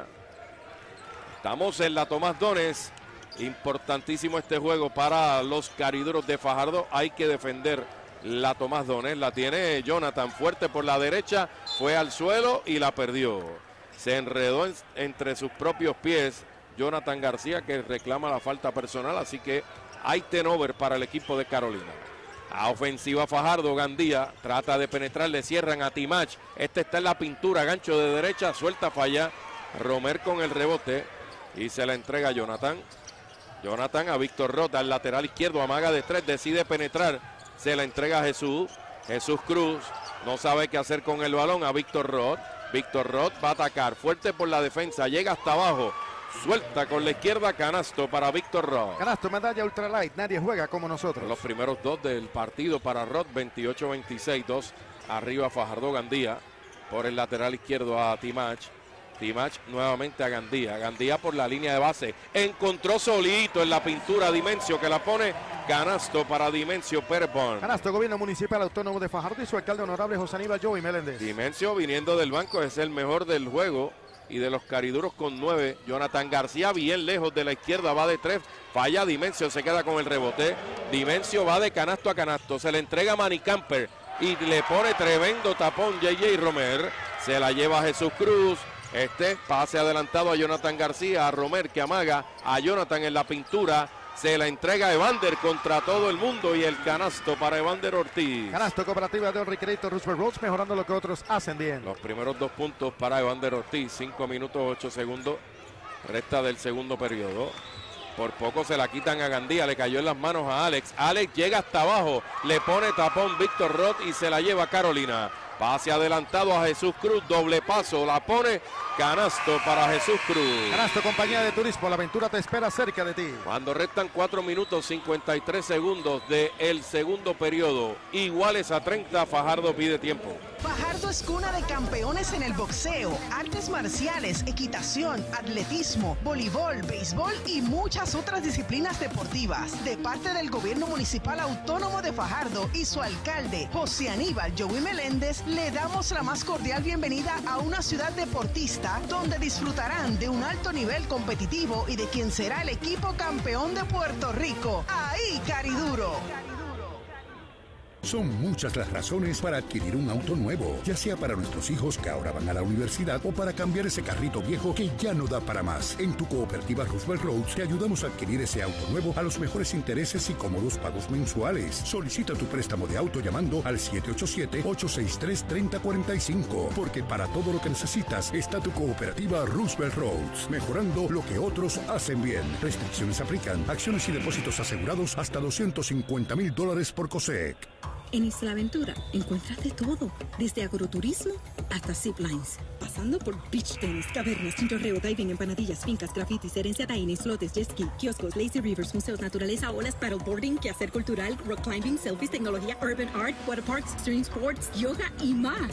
Estamos en la Tomás Dones, importantísimo este juego para los Cariduros de Fajardo, hay que defender la Tomás Dones, la tiene Jonathan fuerte por la derecha, fue al suelo y la perdió. Se enredó entre sus propios pies Jonathan García, que reclama la falta personal, así que hay turnover para el equipo de Carolina. A ofensiva Fajardo, Gandía trata de penetrar, le cierran a Timach, está en la pintura, gancho de derecha, suelta, falla. Romer con el rebote y se la entrega a Jonathan. Jonathan a Víctor Roth, al lateral izquierdo, amaga de 3, decide penetrar. Se la entrega a Jesús. Jesús Cruz no sabe qué hacer con el balón a Víctor Roth. Víctor Roth va a atacar fuerte por la defensa. Llega hasta abajo. Suelta con la izquierda, canasto para Víctor Roth. Canasto, medalla ultralight. Nadie juega como nosotros. Los primeros 2 del partido para Roth. 28-26. 2 arriba Fajardo Gandía. Por el lateral izquierdo a Timach. Timach nuevamente a Gandía. Gandía por la línea de base. Encontró solito en la pintura Dimencio, que la pone. Canasto para Dimencio Pérez-Pon. Canasto, Gobierno Municipal Autónomo de Fajardo y su alcalde honorable José Aníbal Joey Meléndez. Dimencio viniendo del banco es el mejor del juego y de los Cariduros con 9. Jonathan García bien lejos de la izquierda, va de 3, falla Dimencio, se queda con el rebote. Dimencio va de canasto a canasto, se le entrega a Manny Camper y le pone tremendo tapón J.J. Romer. Se la lleva a Jesús Cruz. Pase adelantado a Jonathan García, a Romer que amaga a Jonathan en la pintura. Se la entrega a Evander contra todo el mundo y el canasto para Evander Ortiz. Canasto Cooperativa de Ahorro y Crédito Roosevelt Roads, mejorando lo que otros hacen bien. Los primeros 2 puntos para Evander Ortiz, 5 minutos 8 segundos. Resta del segundo periodo. Por poco se la quitan a Gandía, le cayó en las manos a Alex. Alex llega hasta abajo, le pone tapón Víctor Roth y se la lleva a Carolina. Pase adelantado a Jesús Cruz, doble paso, la pone, canasto para Jesús Cruz. Canasto Compañía de Turismo, la aventura te espera cerca de ti. Cuando restan 4 minutos 53 segundos del segundo periodo, iguales a 30, Fajardo pide tiempo. Fajardo Fajardo es cuna de campeones en el boxeo, artes marciales, equitación, atletismo, voleibol, béisbol y muchas otras disciplinas deportivas. De parte del Gobierno Municipal Autónomo de Fajardo y su alcalde, José Aníbal Joey Meléndez, le damos la más cordial bienvenida a una ciudad deportista donde disfrutarán de un alto nivel competitivo y de quien será el equipo campeón de Puerto Rico. ¡Ahí, Cariduro! Son muchas las razones para adquirir un auto nuevo, ya sea para nuestros hijos que ahora van a la universidad o para cambiar ese carrito viejo que ya no da para más. En tu cooperativa Roosevelt Roads te ayudamos a adquirir ese auto nuevo a los mejores intereses y cómodos pagos mensuales. Solicita tu préstamo de auto llamando al 787-863-3045, porque para todo lo que necesitas está tu cooperativa Roosevelt Roads, mejorando lo que otros hacen bien. Restricciones aplican. Acciones y depósitos asegurados hasta $250,000 por COSEC. En Isla Aventura encuentras de todo, desde agroturismo hasta ziplines, pasando por beach tennis, cavernas, chinchorreo, diving, empanadillas, fincas, grafitis, herencia taína, islotes, jet ski, kioscos, lazy rivers, museos, naturaleza, olas, paddleboarding, quehacer cultural, rock climbing, selfies, tecnología, urban art, water parks, extreme sports, yoga y más.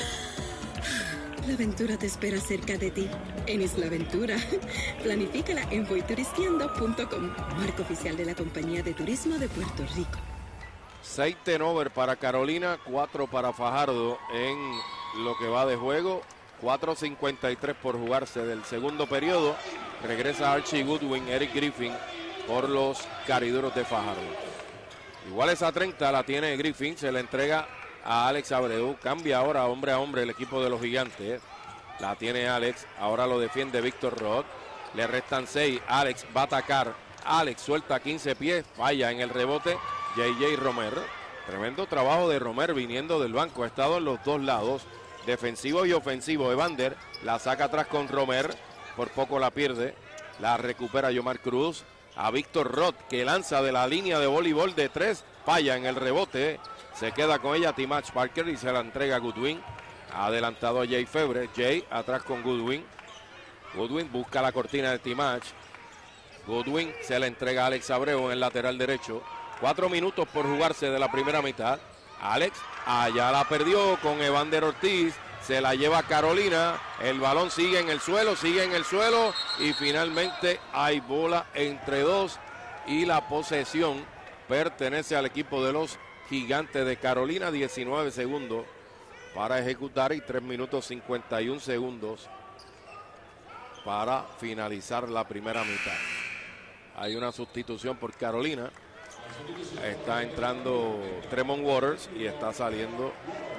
La aventura te espera cerca de ti, en Isla Aventura. Planifícala en voyturisteando.com, marca oficial de la Compañía de Turismo de Puerto Rico. 6 turnover para Carolina, 4 para Fajardo en lo que va de juego. 4:53 por jugarse del segundo periodo. Regresa Archie Goodwin, Eric Griffin por los Cariduros de Fajardo. Iguales a 30 la tiene Griffin, se la entrega a Alex Abreu. Cambia ahora hombre a hombre el equipo de los Gigantes. La tiene Alex, ahora lo defiende Víctor Roth. Le restan 6, Alex va a atacar. Alex suelta 15 pies, falla en el rebote. J.J. Romer, tremendo trabajo de Romer viniendo del banco, ha estado en los dos lados, defensivo y ofensivo. Evander la saca atrás con Romer, por poco la pierde, la recupera Yomar Cruz, a Víctor Roth que lanza de la línea de voleibol de 3, falla en el rebote, se queda con ella Timach Parker y se la entrega a Goodwin, adelantado a Jay Febre, Jay atrás con Goodwin, Goodwin busca la cortina de Timach, Goodwin se la entrega a Alex Abreu en el lateral derecho. 4 minutos por jugarse de la primera mitad. Alex allá la perdió con Evander Ortiz. Se la lleva Carolina. El balón sigue en el suelo y finalmente hay bola entre dos y la posesión pertenece al equipo de los Gigantes de Carolina. 19 segundos para ejecutar y 3 minutos 51 segundos para finalizar la primera mitad. Hay una sustitución por Carolina. Está entrando Tremont Waters y está saliendo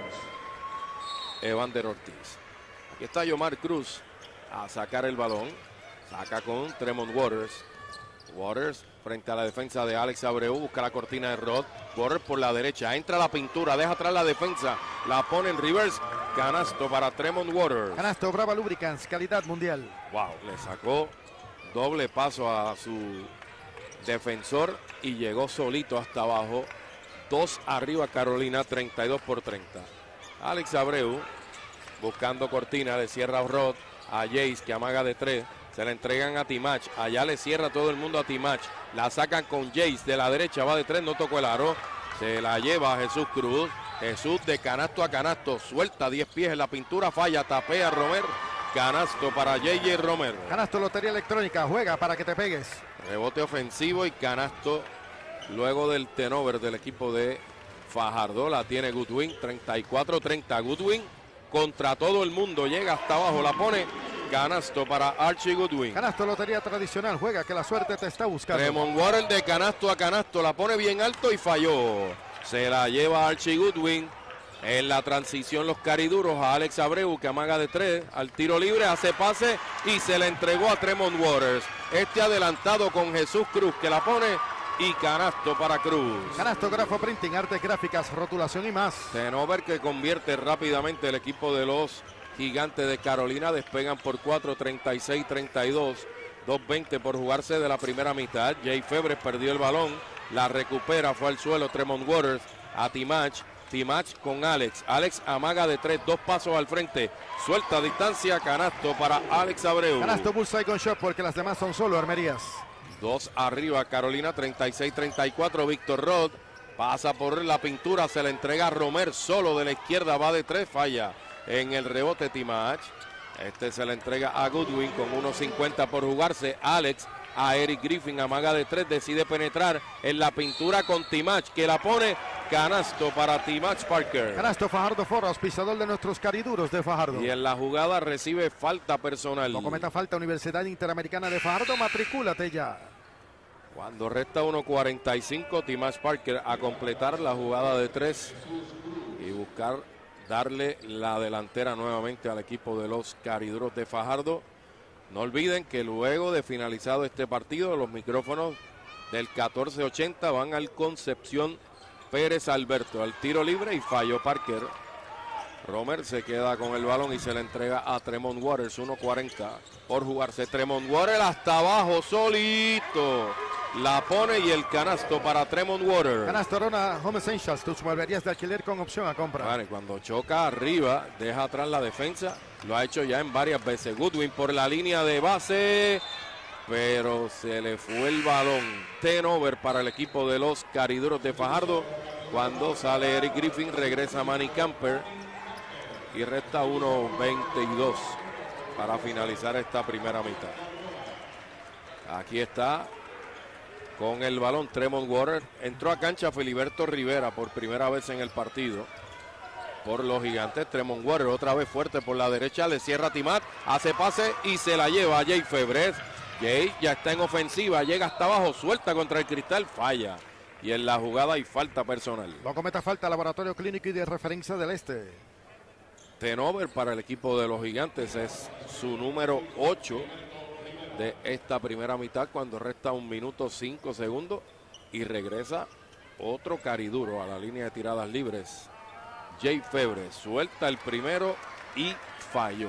Evander Ortiz. Aquí está Yomar Cruz a sacar el balón. Saca con Tremont Waters. Waters frente a la defensa de Alex Abreu. Busca la cortina de Roth. Waters por la derecha. Entra la pintura. Deja atrás la defensa. La pone en reverse. Canasto para Tremont Waters. Canasto Brava Lubricants. Calidad mundial. Wow. Le sacó doble paso a su defensor y llegó solito hasta abajo. 2 arriba Carolina, 32-30. Alex Abreu buscando cortina, le cierra a Roth, a Jace que amaga de 3, se la entregan a Timach, allá le cierra todo el mundo a Timach, la sacan con Jace de la derecha, va de 3, no tocó el aro, se la lleva a Jesús Cruz, Jesús de canasto a canasto, suelta 10 pies en la pintura, falla, tapea a Romer, canasto para J.J. Romer. Canasto Lotería Electrónica, juega para que te pegues. Rebote ofensivo y canasto luego del turnover del equipo de Fajardo. La tiene Goodwin, 34-30. Goodwin contra todo el mundo, llega hasta abajo, la pone. Canasto para Archie Goodwin. Canasto Lotería Tradicional, juega que la suerte te está buscando. Tremont Waters de canasto a canasto, la pone bien alto y falló. Se la lleva Archie Goodwin. En la transición los cariduros a Alex Abreu que amaga de 3 al tiro libre, hace pase y se la entregó a Tremont Waters. Este adelantado con Jesús Cruz que la pone y canasto para Cruz. Canasto Grafo Printing, artes gráficas, rotulación y más. Turnover que convierte rápidamente el equipo de los Gigantes de Carolina. Despegan por 4, 36-32. 2:20 por jugarse de la primera mitad. Jay Febre perdió el balón, la recupera, fue al suelo Tremont Waters a Timach. Timach con Alex. Alex amaga de 3, 2 pasos al frente. Suelta a distancia, canasto para Alex Abreu. Canasto Bullseye con shot porque las demás son solo armerías. 2 arriba Carolina, 36-34. Víctor Roth Pasa por la pintura, se le entrega a Romer solo de la izquierda, va de 3, falla en el rebote Timach. Este se le entrega a Goodwin con 1.50 por jugarse. Alex a Eric Griffin, amaga de 3, decide penetrar en la pintura con Timach, que la pone canasto para Timach Parker. Canasto Fajardo Forras, pisador de nuestros cariduros de Fajardo. Y en la jugada recibe falta personal. No cometa falta, Universidad Interamericana de Fajardo, matricúlate ya. Cuando resta 1.45, Timach Parker a completar la jugada de 3 y buscar darle la delantera nuevamente al equipo de los cariduros de Fajardo. No olviden que luego de finalizado este partido, los micrófonos del 1480 van al Concepción Pérez Alberto, al tiro libre, y falló Parker. Romer se queda con el balón y se le entrega a Tremont Waters, 1.40 por jugarse. Tremont Waters hasta abajo, solito. La pone y el canasto para Tremont Waters. Canasto Arona Home Essentials, tus mueblerías de alquiler con opción a compra. Vale, cuando choca arriba, deja atrás la defensa. Lo ha hecho ya en varias veces. Goodwin por la línea de base, pero se le fue el balón. Turnover para el equipo de los cariduros de Fajardo. Cuando sale Eric Griffin, regresa Manny Camper y resta 1.22 para finalizar esta primera mitad. Aquí está con el balón Tremont Waters. Entró a cancha Filiberto Rivera por primera vez en el partido por los Gigantes. Tremont Waters otra vez fuerte por la derecha, le cierra Timach, hace pase y se la lleva a Jay Febres. Jay ya está en ofensiva, llega hasta abajo, suelta contra el cristal, falla. Y en la jugada hay falta personal. No cometa falta, Laboratorio Clínico y de Referencia del Este. Turnover para el equipo de los Gigantes, es su número 8 de esta primera mitad, cuando resta 1 minuto 5 segundos y regresa otro cariduro a la línea de tiradas libres. Jay Febres suelta el primero y falló.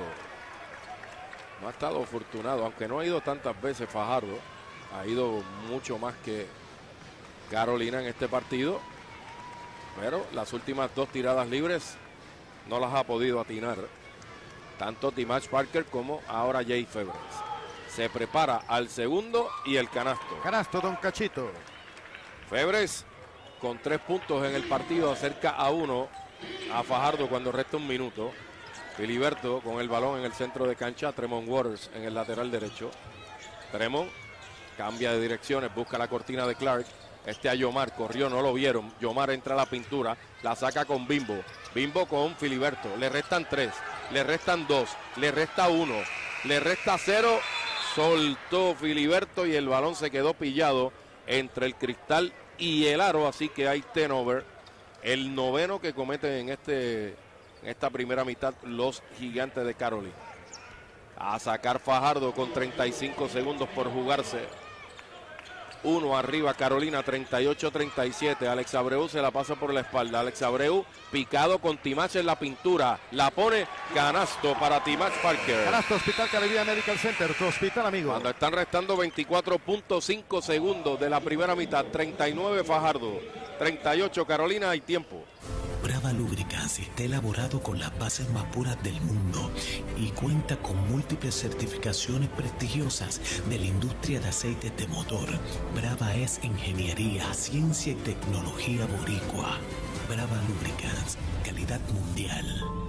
No ha estado afortunado, aunque no ha ido tantas veces Fajardo, ha ido mucho más que Carolina en este partido, pero las últimas 2 tiradas libres no las ha podido atinar tanto Timach Parker como ahora Jay Febres. Se prepara al segundo y el canasto. Canasto, Don Cachito. Febres con 3 puntos en el partido, acerca a 1 a Fajardo cuando resta 1 minuto. Filiberto con el balón en el centro de cancha. Tremont Waters en el lateral derecho. Tremont cambia de direcciones, busca la cortina de Clark. A Yomar, corrió, no lo vieron. Yomar entra a la pintura, la saca con Bimbo. Bimbo con Filiberto. Le restan 3, le restan 2, le resta 1, le resta 0. Soltó Filiberto y el balón se quedó pillado entre el cristal y el aro, así que hay turnover. El 9º que cometen en esta primera mitad los Gigantes de Carolina. A sacar Fajardo con 35 segundos por jugarse. 1 arriba Carolina, 38-37. Alex Abreu se la pasa por la espalda. Alex Abreu picado con Timach en la pintura. La pone canasto para Timach Parker. Canasto, Hospital Caribbean Medical Center, tu hospital, amigo. Cuando están restando 24.5 segundos de la primera mitad. 39 Fajardo, 38 Carolina, hay tiempo. Brava Lubricants está elaborado con las bases más puras del mundo y cuenta con múltiples certificaciones prestigiosas de la industria de aceites de motor. Brava es ingeniería, ciencia y tecnología boricua. Brava Lubricants, calidad mundial.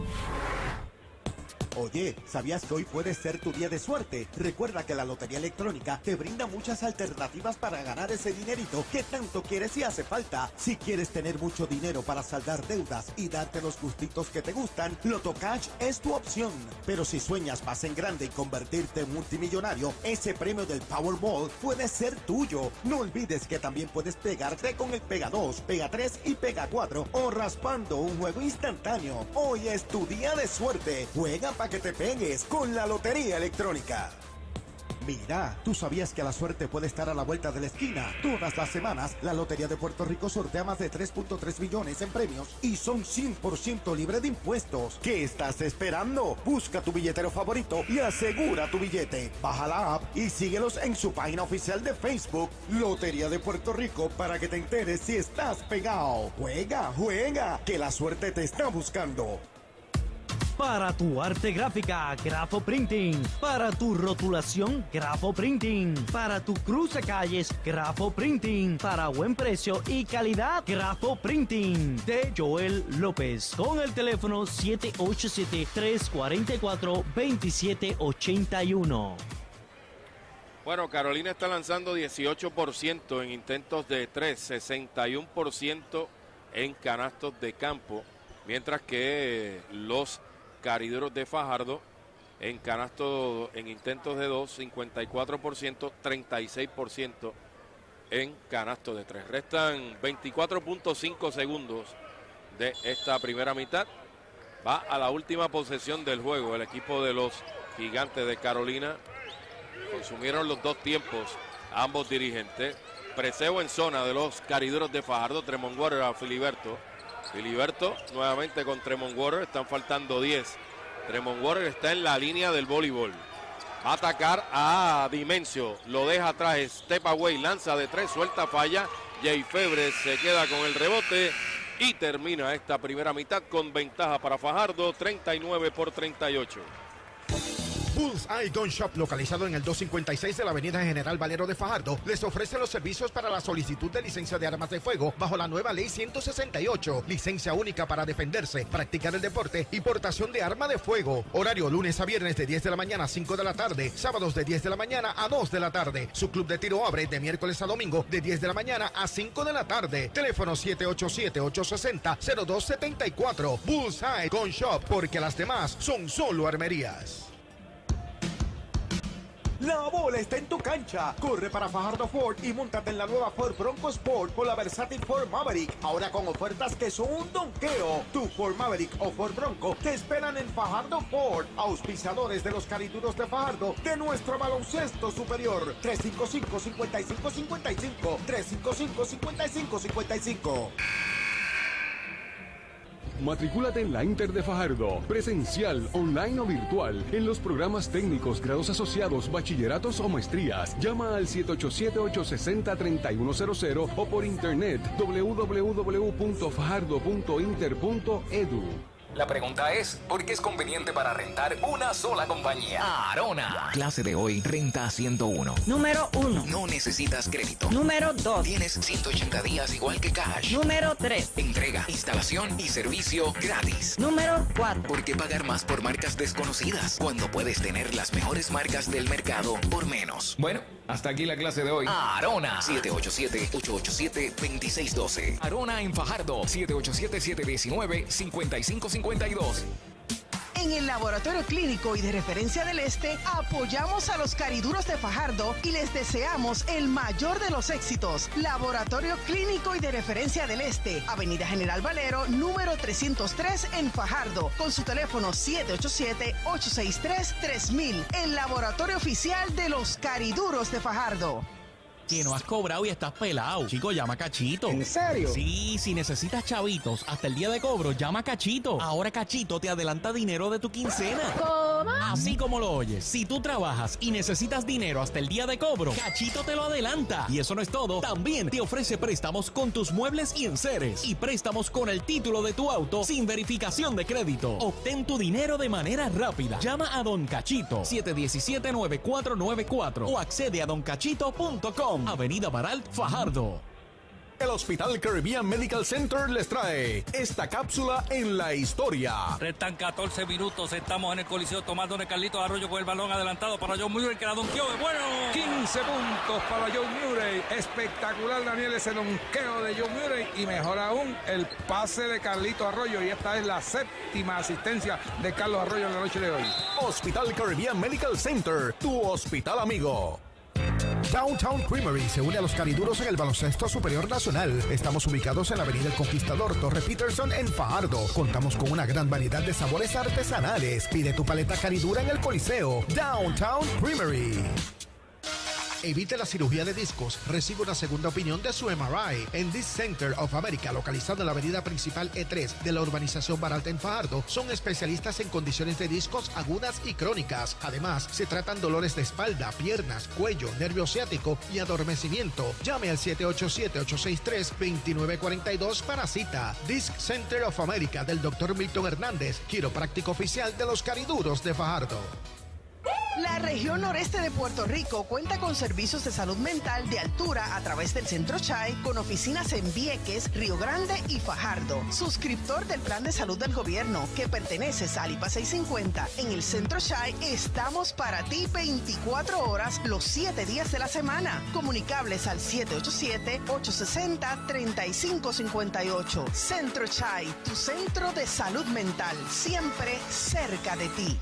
Oye, ¿sabías que hoy puede ser tu día de suerte? Recuerda que la Lotería Electrónica te brinda muchas alternativas para ganar ese dinerito que tanto quieres y hace falta. Si quieres tener mucho dinero para saldar deudas y darte los gustitos que te gustan, Loto Cash es tu opción. Pero si sueñas más en grande y convertirte en multimillonario, ese premio del Powerball puede ser tuyo. No olvides que también puedes pegarte con el Pega 2, Pega 3 y Pega 4 o raspando un juego instantáneo. Hoy es tu día de suerte. Juega para que te pegues con la Lotería Electrónica. Mira, ¿tú sabías que la suerte puede estar a la vuelta de la esquina? Todas las semanas, la Lotería de Puerto Rico sortea más de 3.3 millones en premios y son 100% libre de impuestos. ¿Qué estás esperando? Busca tu billetero favorito y asegura tu billete. Baja la app y síguelos en su página oficial de Facebook, Lotería de Puerto Rico, para que te enteres si estás pegado. Juega, juega, que la suerte te está buscando. Para tu arte gráfica, Grafo Printing. Para tu rotulación, Grafo Printing. Para tu cruzacalles, Grafo Printing. Para buen precio y calidad, Grafo Printing. De Joel López. Con el teléfono 787-344-2781. Bueno, Carolina está lanzando 18% en intentos de 3, 61% en canastos de campo, mientras que los Cariduros de Fajardo en intentos de 2, 54%, 36% en canastos de 3. Restan 24.5 segundos de esta primera mitad. Va a la última posesión del juego el equipo de los Gigantes de Carolina. Consumieron los dos tiempos ambos dirigentes. Preseo en zona de los Cariduros de Fajardo. Tremont Water a Filiberto. Filiberto nuevamente con Tremont Water. Están faltando 10. Tremont Water está en la línea del voleibol. Va a atacar a Dimencio. Lo deja atrás. Step away. Lanza de 3. Suelta, falla. Jay Febres se queda con el rebote. Y termina esta primera mitad con ventaja para Fajardo. 39-38. Bullseye Gun Shop, localizado en el 256 de la avenida General Valero de Fajardo, les ofrece los servicios para la solicitud de licencia de armas de fuego bajo la nueva ley 168, licencia única para defenderse, practicar el deporte y portación de arma de fuego. Horario lunes a viernes de 10 de la mañana a 5 de la tarde, sábados de 10 de la mañana a 2 de la tarde. Su club de tiro abre de miércoles a domingo de 10 de la mañana a 5 de la tarde. Teléfono 787-860-0274. Bullseye Gun Shop, porque las demás son solo armerías. La bola está en tu cancha. Corre para Fajardo Ford y móntate en la nueva Ford Bronco Sport con la versátil Ford Maverick. Ahora con ofertas que son un donqueo. Tu Ford Maverick o Ford Bronco te esperan en Fajardo Ford. Auspiciadores de los Cariduros de Fajardo de nuestro baloncesto superior. 355-5555. 355-5555. Matricúlate en la Inter de Fajardo, presencial, online o virtual, en los programas técnicos, grados asociados, bachilleratos o maestrías. Llama al 787-860-3100 o por internet www.fajardo.inter.edu. La pregunta es, ¿por qué es conveniente para rentar una sola compañía? Arona. Clase de hoy, renta 101. Número 1. No necesitas crédito. Número 2. Tienes 180 días igual que Cash. Número 3. Entrega, instalación y servicio gratis. Número 4. ¿Por qué pagar más por marcas desconocidas cuando puedes tener las mejores marcas del mercado por menos? Bueno, hasta aquí la clase de hoy. Arona. 787-887-2612. Arona en Fajardo. 787-719-5552. En el Laboratorio Clínico y de Referencia del Este apoyamos a los Cariduros de Fajardo y les deseamos el mayor de los éxitos. Laboratorio Clínico y de Referencia del Este, Avenida General Valero, número 303 en Fajardo, con su teléfono 787-863-3000, el laboratorio oficial de los Cariduros de Fajardo. Que no has cobrado y estás pelado. Chico, llama a Cachito. ¿En serio? Sí, si necesitas chavitos hasta el día de cobro, llama a Cachito. Ahora Cachito te adelanta dinero de tu quincena. ¿Cómo? Así como lo oyes. Si tú trabajas y necesitas dinero hasta el día de cobro, Cachito te lo adelanta. Y eso no es todo. También te ofrece préstamos con tus muebles y enseres. Y préstamos con el título de tu auto sin verificación de crédito. Obtén tu dinero de manera rápida. Llama a Don Cachito. 717-9494 o accede a doncachito.com. Avenida Baralt, Fajardo. El Hospital Caribbean Medical Center les trae esta cápsula en la historia. Restan 14 minutos, estamos en el Coliseo Tomás Dones. Carlitos Arroyo con el balón adelantado para John Murray, que la donqueó de bueno. 15 puntos para John Murray. Espectacular, Daniel, ese donqueo de John Murray. Y mejor aún, el pase de Carlitos Arroyo. Y esta es la séptima asistencia de Carlos Arroyo en la noche de hoy. Hospital Caribbean Medical Center, tu hospital amigo. Downtown Creamery se une a los Cariduros en el baloncesto superior nacional. Estamos ubicados en la avenida El Conquistador, Torre Peterson, en Fajardo. Contamos con una gran variedad de sabores artesanales. Pide tu paleta Caridura en el Coliseo. Downtown Creamery. Evite la cirugía de discos. Recibe una segunda opinión de su MRI en Disc Center of America, localizado en la avenida principal E3 de la urbanización Baralta en Fajardo. Son especialistas en condiciones de discos agudas y crónicas. Además, se tratan dolores de espalda, piernas, cuello, nervio ciático y adormecimiento. Llame al 787-863-2942 para cita. Disc Center of America del Dr. Milton Hernández, quiropráctico oficial de los Cariduros de Fajardo. La región noreste de Puerto Rico cuenta con servicios de salud mental de altura a través del Centro Chai, con oficinas en Vieques, Río Grande y Fajardo. Suscriptor del plan de salud del gobierno que pertenece a Alipa 650. En el Centro Chai estamos para ti 24 horas los 7 días de la semana. Comunicables al 787-860-3558. Centro Chai, tu centro de salud mental, siempre cerca de ti.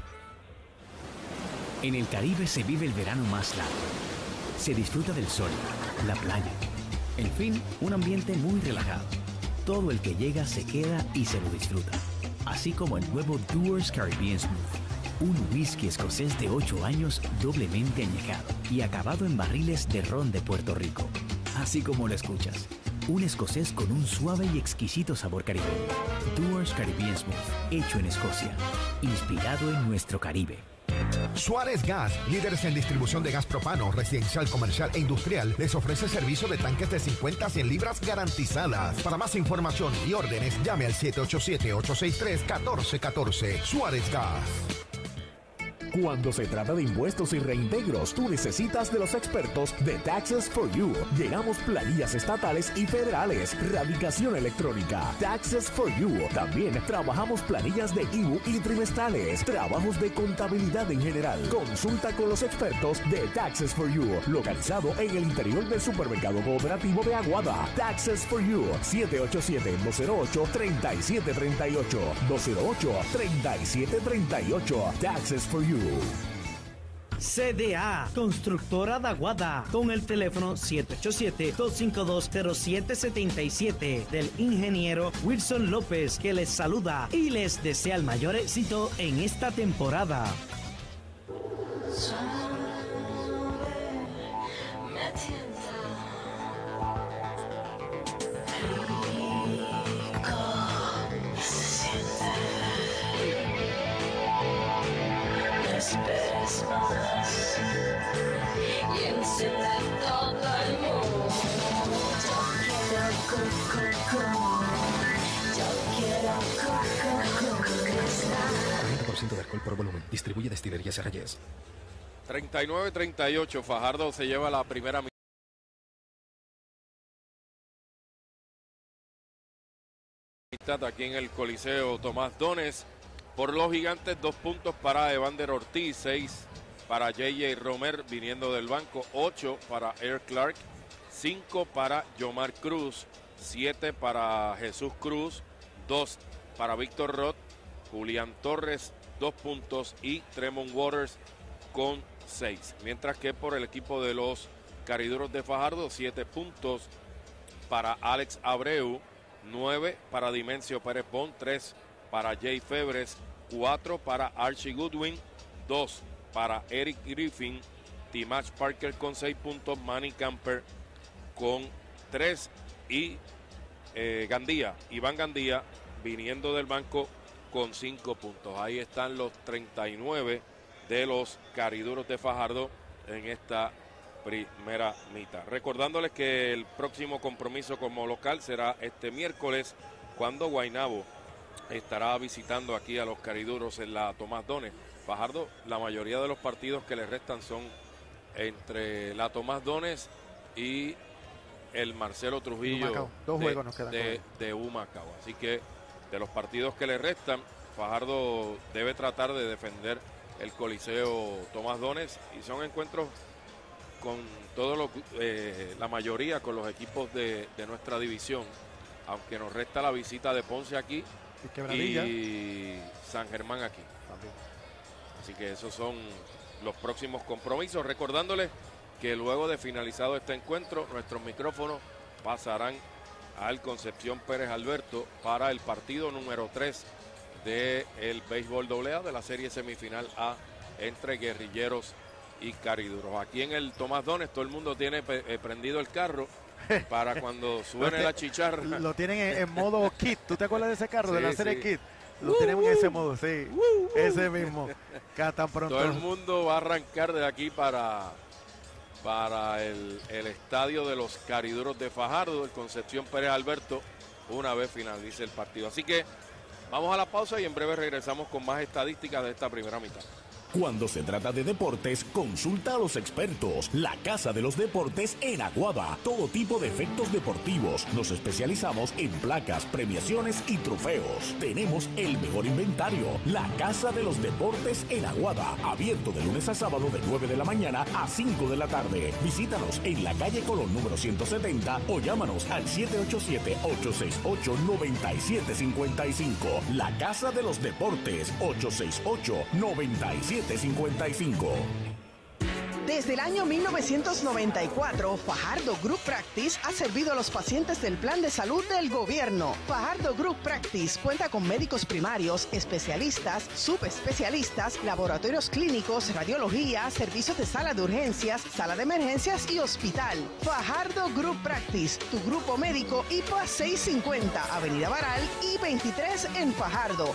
En el Caribe se vive el verano más largo. Se disfruta del sol, la playa. En fin, un ambiente muy relajado. Todo el que llega se queda y se lo disfruta. Así como el nuevo Dewar's Caribbean Smooth. Un whisky escocés de 8 años doblemente añejado y acabado en barriles de ron de Puerto Rico. Así como lo escuchas. Un escocés con un suave y exquisito sabor caribeño. Dewar's Caribbean Smooth, hecho en Escocia. Inspirado en nuestro Caribe. Suárez Gas, líderes en distribución de gas propano, residencial, comercial e industrial, les ofrece servicio de tanques de 50 a 100 libras garantizadas. Para más información y órdenes, llame al 787-863-1414. Suárez Gas. Cuando se trata de impuestos y reintegros, tú necesitas de los expertos de Taxes for You. Llenamos planillas estatales y federales, radicación electrónica, Taxes for You. También trabajamos planillas de IBU y trimestrales, trabajos de contabilidad en general. Consulta con los expertos de Taxes for You, localizado en el interior del supermercado cooperativo de Aguada. Taxes for You, 787-208-3738, 208-3738, Taxes for You. CDA, Constructora de Aguada, con el teléfono 787-252-0777 del ingeniero Wilson López, que les saluda y les desea el mayor éxito en esta temporada. Esperes más y enciende todo el mundo. Yo quiero Coca-Cola. Yo quiero Coca-Cola. 40% de alcohol por volumen. Distribuye Destilerías Reyes. 39-38. Fajardo se lleva la primera mitad aquí en el Coliseo Tomás Dones. Por los Gigantes, 2 puntos para Evander Ortiz, 6 para J.J. Romer viniendo del banco, 8 para Eric Clark, 5 para Yomar Cruz, 7 para Jesús Cruz, 2 para Víctor Roth, Julián Torres, 2 puntos y Tremont Waters con 6. Mientras que por el equipo de los Cariduros de Fajardo, 7 puntos para Alex Abreu, 9 para Dimencio Pérez Bon, 3 para Jay Febres, 4 para Archie Goodwin, 2 para Eric Griffin, Timach Parker con 6 puntos, Manny Camper con 3 y Iván Gandía viniendo del banco con 5 puntos. Ahí están los 39 de los Cariduros de Fajardo en esta primera mitad. Recordándoles que el próximo compromiso como local será este miércoles, cuando Guaynabo estará visitando aquí a los Cariduros en la Tomás Dones. Fajardo, la mayoría de los partidos que le restan son entre la Tomás Dones y el Marcelo Trujillo de Humacao. Así que de los partidos que le restan, Fajardo debe tratar de defender el Coliseo Tomás Dones, y son encuentros con la mayoría con los equipos de nuestra división, aunque nos resta la visita de Ponce aquí y San Germán aquí también. Así que esos son los próximos compromisos, recordándoles que luego de finalizado este encuentro, nuestros micrófonos pasarán al Concepción Pérez Alberto para el partido número 3 del béisbol AA de la serie semifinal A entre Guerrilleros y cariduros. Aquí en el Tomás Dones todo el mundo tiene prendido el carro para cuando suene la chicharra. Lo tienen en modo kit. ¿Tú te acuerdas de ese carro de la serie sí. kit? Lo tienen en ese modo, sí. Ese mismo. Tan pronto. Todo el mundo va a arrancar de aquí para el estadio de los Cariduros de Fajardo, el Concepción Pérez Alberto, una vez finalice el partido. Así que vamos a la pausa y en breve regresamos con más estadísticas de esta primera mitad. Cuando se trata de deportes, consulta a los expertos. La Casa de los Deportes en Aguada. Todo tipo de efectos deportivos. Nos especializamos en placas, premiaciones y trofeos. Tenemos el mejor inventario. La Casa de los Deportes en Aguada. Abierto de lunes a sábado de 9 de la mañana a 5 de la tarde. Visítanos en la calle Colón número 170 o llámanos al 787-868-9755. La Casa de los Deportes, 868-9755. Desde el año 1994, Fajardo Group Practice ha servido a los pacientes del plan de salud del gobierno. Fajardo Group Practice cuenta con médicos primarios, especialistas, subespecialistas, laboratorios clínicos, radiología, servicios de sala de urgencias, sala de emergencias y hospital. Fajardo Group Practice, tu grupo médico IPA 650, Avenida Baral y 23 en Fajardo,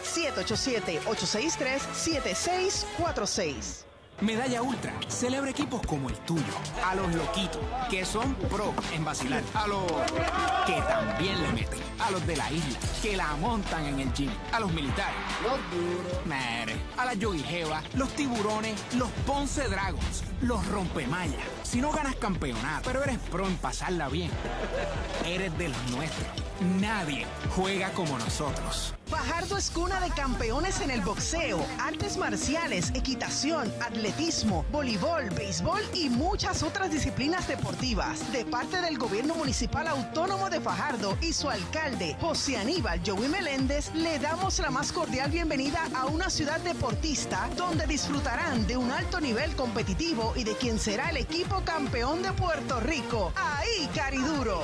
787-863-7646. Medalla Ultra celebra equipos como el tuyo, a los loquitos, que son pro en vacilar, a los que también le meten, a los de la isla, que la montan en el gym, a los militares, los duros, a las yoguijevas, los tiburones, los Ponce Dragons, los rompemallas. Si no ganas campeonato, pero eres pro en pasarla bien, eres de los nuestros. Nadie juega como nosotros. Fajardo es cuna de campeones en el boxeo, artes marciales, equitación, atletismo, voleibol, béisbol y muchas otras disciplinas deportivas. De parte del Gobierno Municipal Autónomo de Fajardo y su alcalde, José Aníbal Joey Meléndez, le damos la más cordial bienvenida a una ciudad deportista donde disfrutarán de un alto nivel competitivo y de quien será el equipo campeón de Puerto Rico. ¡Ahí, Cariduro!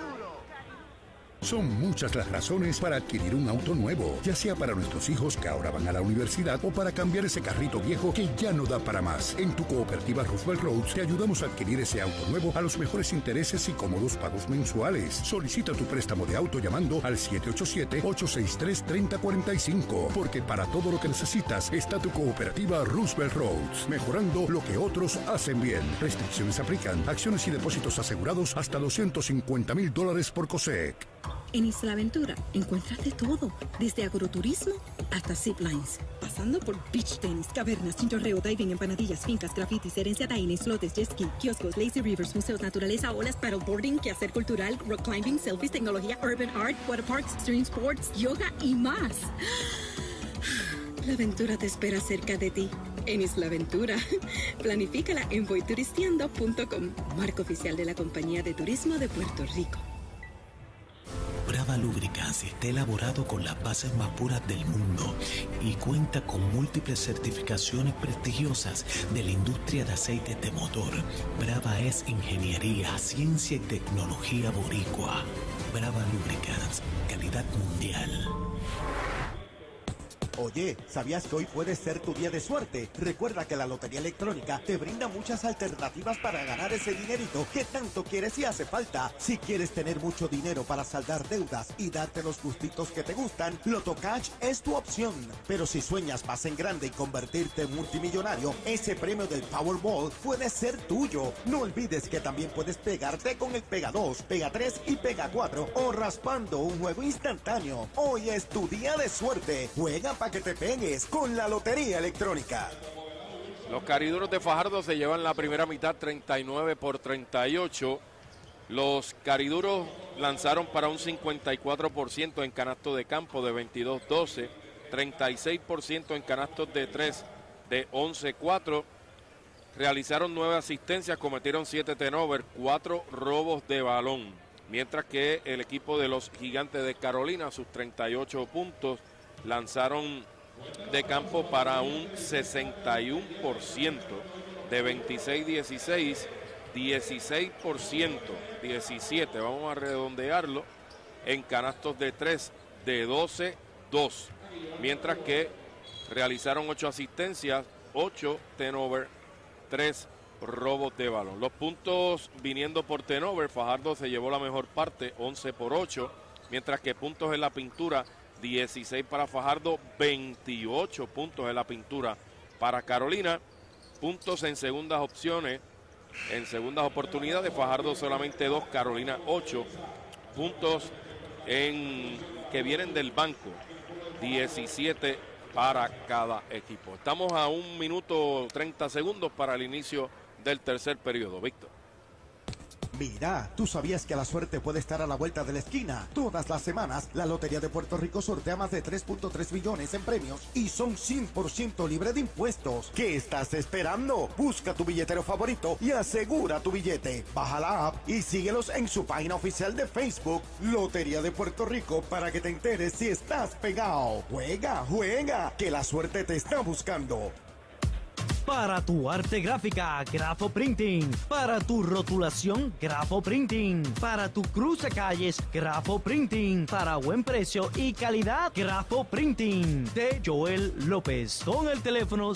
Son muchas las razones para adquirir un auto nuevo, ya sea para nuestros hijos que ahora van a la universidad o para cambiar ese carrito viejo que ya no da para más. En tu cooperativa Roosevelt Roads te ayudamos a adquirir ese auto nuevo a los mejores intereses y cómodos pagos mensuales. Solicita tu préstamo de auto llamando al 787-863-3045, porque para todo lo que necesitas está tu cooperativa Roosevelt Roads, mejorando lo que otros hacen bien. Restricciones aplican. Acciones y depósitos asegurados hasta $250,000 por COSEC. En Isla Aventura encuentras de todo, desde agroturismo hasta ziplines, pasando por beach tenis, cavernas, chinchorreo, diving, empanadillas, fincas, grafitis, herencia taína, islotes, jet ski, kioscos, lazy rivers, museos, naturaleza, olas, paddleboarding, quehacer cultural, rock climbing, selfies, tecnología, urban art, water parks, extreme sports, yoga y más. La aventura te espera cerca de ti. En Isla Aventura. Planifícala en voyturisteando.com, marca oficial de la Compañía de Turismo de Puerto Rico. Brava Lubricants está elaborado con las bases más puras del mundo y cuenta con múltiples certificaciones prestigiosas de la industria de aceites de motor. Brava es ingeniería, ciencia y tecnología boricua. Brava Lubricants, calidad mundial. Oye, ¿sabías que hoy puede ser tu día de suerte? Recuerda que la Lotería Electrónica te brinda muchas alternativas para ganar ese dinerito que tanto quieres y hace falta. Si quieres tener mucho dinero para saldar deudas y darte los gustitos que te gustan, Loto Cash es tu opción. Pero si sueñas más en grande y convertirte en multimillonario, ese premio del Powerball puede ser tuyo. No olvides que también puedes pegarte con el Pega 2, Pega 3 y Pega 4 o raspando un juego instantáneo. Hoy es tu día de suerte. Juega para que te pegues con la Lotería Electrónica. Los Cariduros de Fajardo se llevan la primera mitad 39-38. Los Cariduros lanzaron para un 54% en canasto de campo de 22-12, 36% en canastos de 3 de 11-4. Realizaron 9 asistencias, cometieron 7 turnovers, 4 robos de balón. Mientras que el equipo de los Gigantes de Carolina, sus 38 puntos, lanzaron de campo para un 61% de 26-16, 16%, 17, vamos a redondearlo, en canastos de 3 de 12-2. Mientras que realizaron 8 asistencias, 8 turnovers, 3 robos de balón. Los puntos viniendo por turnover, Fajardo se llevó la mejor parte, 11-8, mientras que puntos en la pintura, 16 para Fajardo, 28 puntos en la pintura para Carolina. Puntos en segundas opciones, en segundas oportunidades, Fajardo solamente 2, Carolina 8. Puntos que vienen del banco, 17 para cada equipo. Estamos a 1 minuto 30 segundos para el inicio del tercer periodo. Víctor. Mira, ¿tú sabías que la suerte puede estar a la vuelta de la esquina? Todas las semanas, la Lotería de Puerto Rico sortea más de 3.3 millones en premios y son 100% libre de impuestos. ¿Qué estás esperando? Busca tu billetero favorito y asegura tu billete. Baja la app y síguelos en su página oficial de Facebook, Lotería de Puerto Rico, para que te enteres si estás pegado. Juega, juega, que la suerte te está buscando. Para tu arte gráfica, Grafo Printing. Para tu rotulación, Grafo Printing. Para tu cruzacalles, Grafo Printing. Para buen precio y calidad, Grafo Printing. De Joel López. Con el teléfono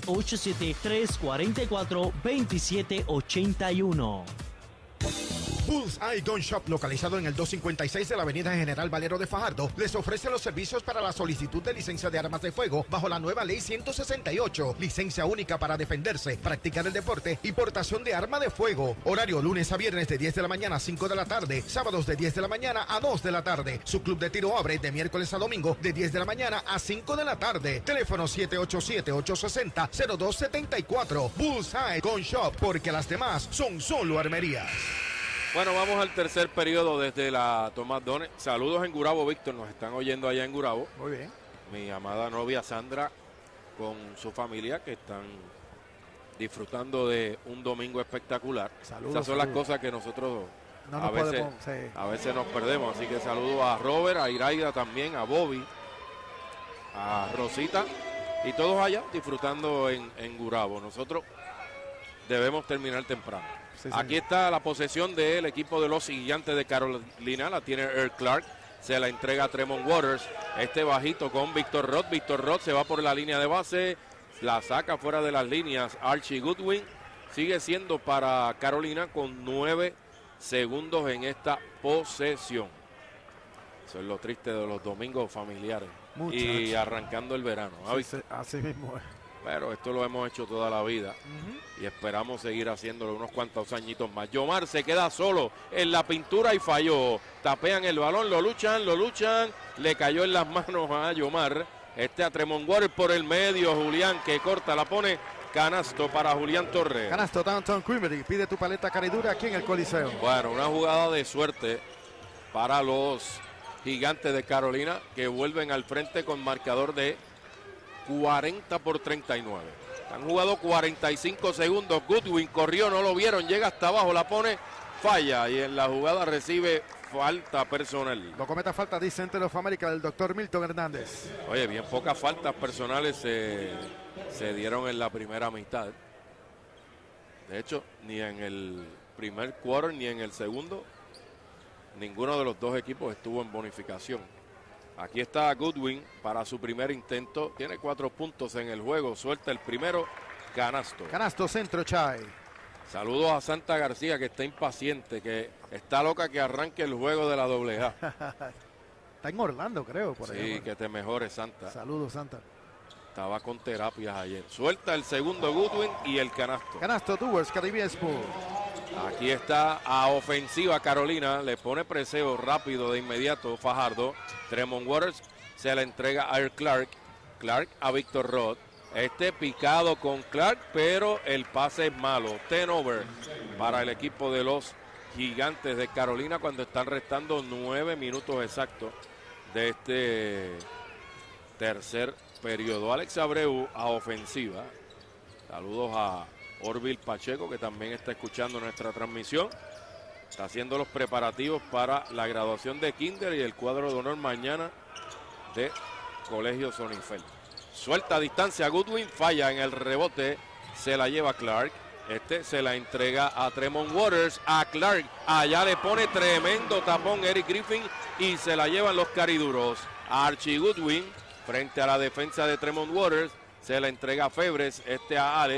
787-344-2781. Bullseye Gun Shop, localizado en el 256 de la avenida General Valero de Fajardo, les ofrece los servicios para la solicitud de licencia de armas de fuego bajo la nueva ley 168, licencia única para defenderse, practicar el deporte y portación de arma de fuego. Horario lunes a viernes de 10 de la mañana a 5 de la tarde, sábados de 10 de la mañana a 2 de la tarde. Su club de tiro abre de miércoles a domingo de 10 de la mañana a 5 de la tarde. Teléfono 787-860-0274. Bullseye Gun Shop, porque las demás son solo armerías. Bueno, vamos al tercer periodo desde la Tomás Dones. Saludos en Gurabo, Víctor, nos están oyendo allá en Gurabo. Muy bien. Mi amada novia Sandra con su familia, que están disfrutando de un domingo espectacular. Saludos, Esas son las cosas que nosotros a veces nos perdemos. Así que saludos a Robert, a Iraida también, a Bobby, a Rosita y todos allá disfrutando en Gurabo. Nosotros debemos terminar temprano. Sí, aquí está la posesión del equipo de los Gigantes de Carolina, la tiene Earl Clark, se la entrega a Tremont Waters, este bajito con Víctor Roth. Víctor Roth se va por la línea de base, la saca fuera de las líneas Archie Goodwin, sigue siendo para Carolina con 9 segundos en esta posesión. Eso es lo triste de los domingos familiares. Muchachos. Y arrancando el verano. Así mismo es. Pero esto lo hemos hecho toda la vida y esperamos seguir haciéndolo unos cuantos añitos más. Yomar se queda solo en la pintura y falló. Tapean el balón, lo luchan, le cayó en las manos a Yomar. A Tremont Waters por el medio, Julián que corta, la pone, canasto para Julián Torres. Canasto Downtown Creamery, pide tu paleta caridura aquí en el Coliseo. Bueno, una jugada de suerte para los Gigantes de Carolina, que vuelven al frente con marcador de 40-39. Han jugado 45 segundos. Goodwin corrió, no lo vieron, llega hasta abajo, la pone, falla y en la jugada recibe falta personal. No cometa falta, dice Center of America del doctor Milton Hernández. Oye, bien pocas faltas personales se dieron en la primera mitad. De hecho, ni en el primer quarter ni en el segundo, ninguno de los dos equipos estuvo en bonificación. Aquí está Goodwin para su primer intento. Tiene 4 puntos en el juego. Suelta el primero. Canasto. Canasto centro, Chay. Saludos a Santa García, que está impaciente, que está loca que arranque el juego de la AA. Está en Orlando, creo. Por sí, allá, que te mejores, Santa. Saludos, Santa. Estaba con terapias ayer. Suelta el segundo Goodwin y el canasto. Canasto, Doers, Caribbean Sport. Aquí está a ofensiva Carolina, le pone preseo rápido de inmediato Fajardo. Tremont Waters se la entrega a Earl Clark. Clark a Víctor Roth. Picado con Clark, pero el pase es malo. Turnover para el equipo de los Gigantes de Carolina cuando están restando 9 minutos exactos de este tercer periodo. Alex Abreu a ofensiva. Saludos a Orville Pacheco, que también está escuchando nuestra transmisión. Está haciendo los preparativos para la graduación de kinder y el cuadro de honor mañana de Colegio Sonifel. Suelta a distancia Goodwin, falla en el rebote, se la lleva Clark. Se la entrega a Tremont Waters, a Clark. Allá le pone tremendo tapón Eric Griffin y se la llevan los cariduros. A Archie Goodwin frente a la defensa de Tremont Waters. Se la entrega a Febres, a Alex.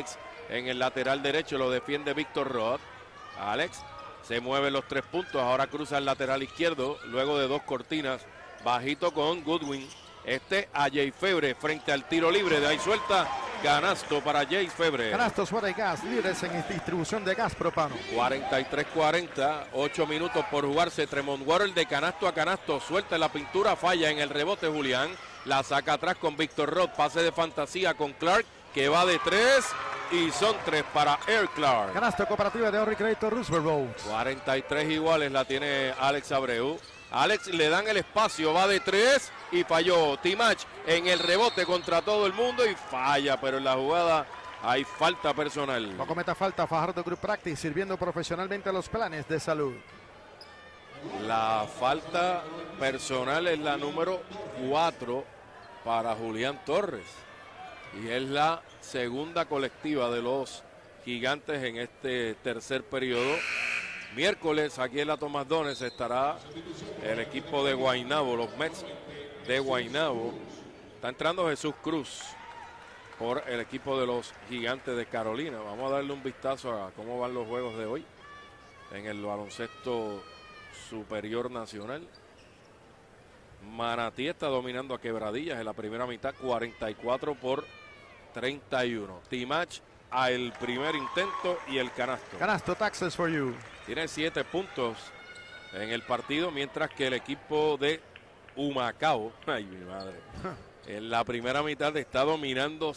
en el lateral derecho, lo defiende Víctor Roth. Alex se mueve los 3 puntos, ahora cruza el lateral izquierdo, luego de 2 cortinas, bajito con Goodwin. A Jay Febre frente al tiro libre, de ahí suelta, canasto para Jay Febre. Canastos fuera y gas, líderes en distribución de gas propano. 43-40, 8 minutos por jugarse. Tremont Waters de canasto a canasto, suelta en la pintura, falla en el rebote Julián, la saca atrás con Víctor Roth, pase de fantasía con Clark, que va de 3 y son 3 para Air Clark. Canasto cooperativa de ahorro y crédito Roosevelt Roads. 43 iguales la tiene Alex Abreu. Alex le dan el espacio, va de 3 y falló. T-Match en el rebote contra todo el mundo y falla, pero en la jugada hay falta personal. No cometa falta, Fajardo Group Practice, sirviendo profesionalmente a los planes de salud. La falta personal es la número 4 para Julián Torres. Y es la segunda colectiva de los Gigantes en este tercer periodo. Miércoles aquí en la Tomás Dones estará el equipo de Guaynabo, los Mets de Guaynabo. Está entrando Jesús Cruz por el equipo de los Gigantes de Carolina. Vamos a darle un vistazo a cómo van los juegos de hoy en el baloncesto superior nacional. Manatí está dominando a Quebradillas en la primera mitad, 44-31. T-Match al primer intento y el canasto. Canasto, taxes for you. Tiene 7 puntos en el partido, mientras que el equipo de Humacao, ay mi madre, en la primera mitad está dominando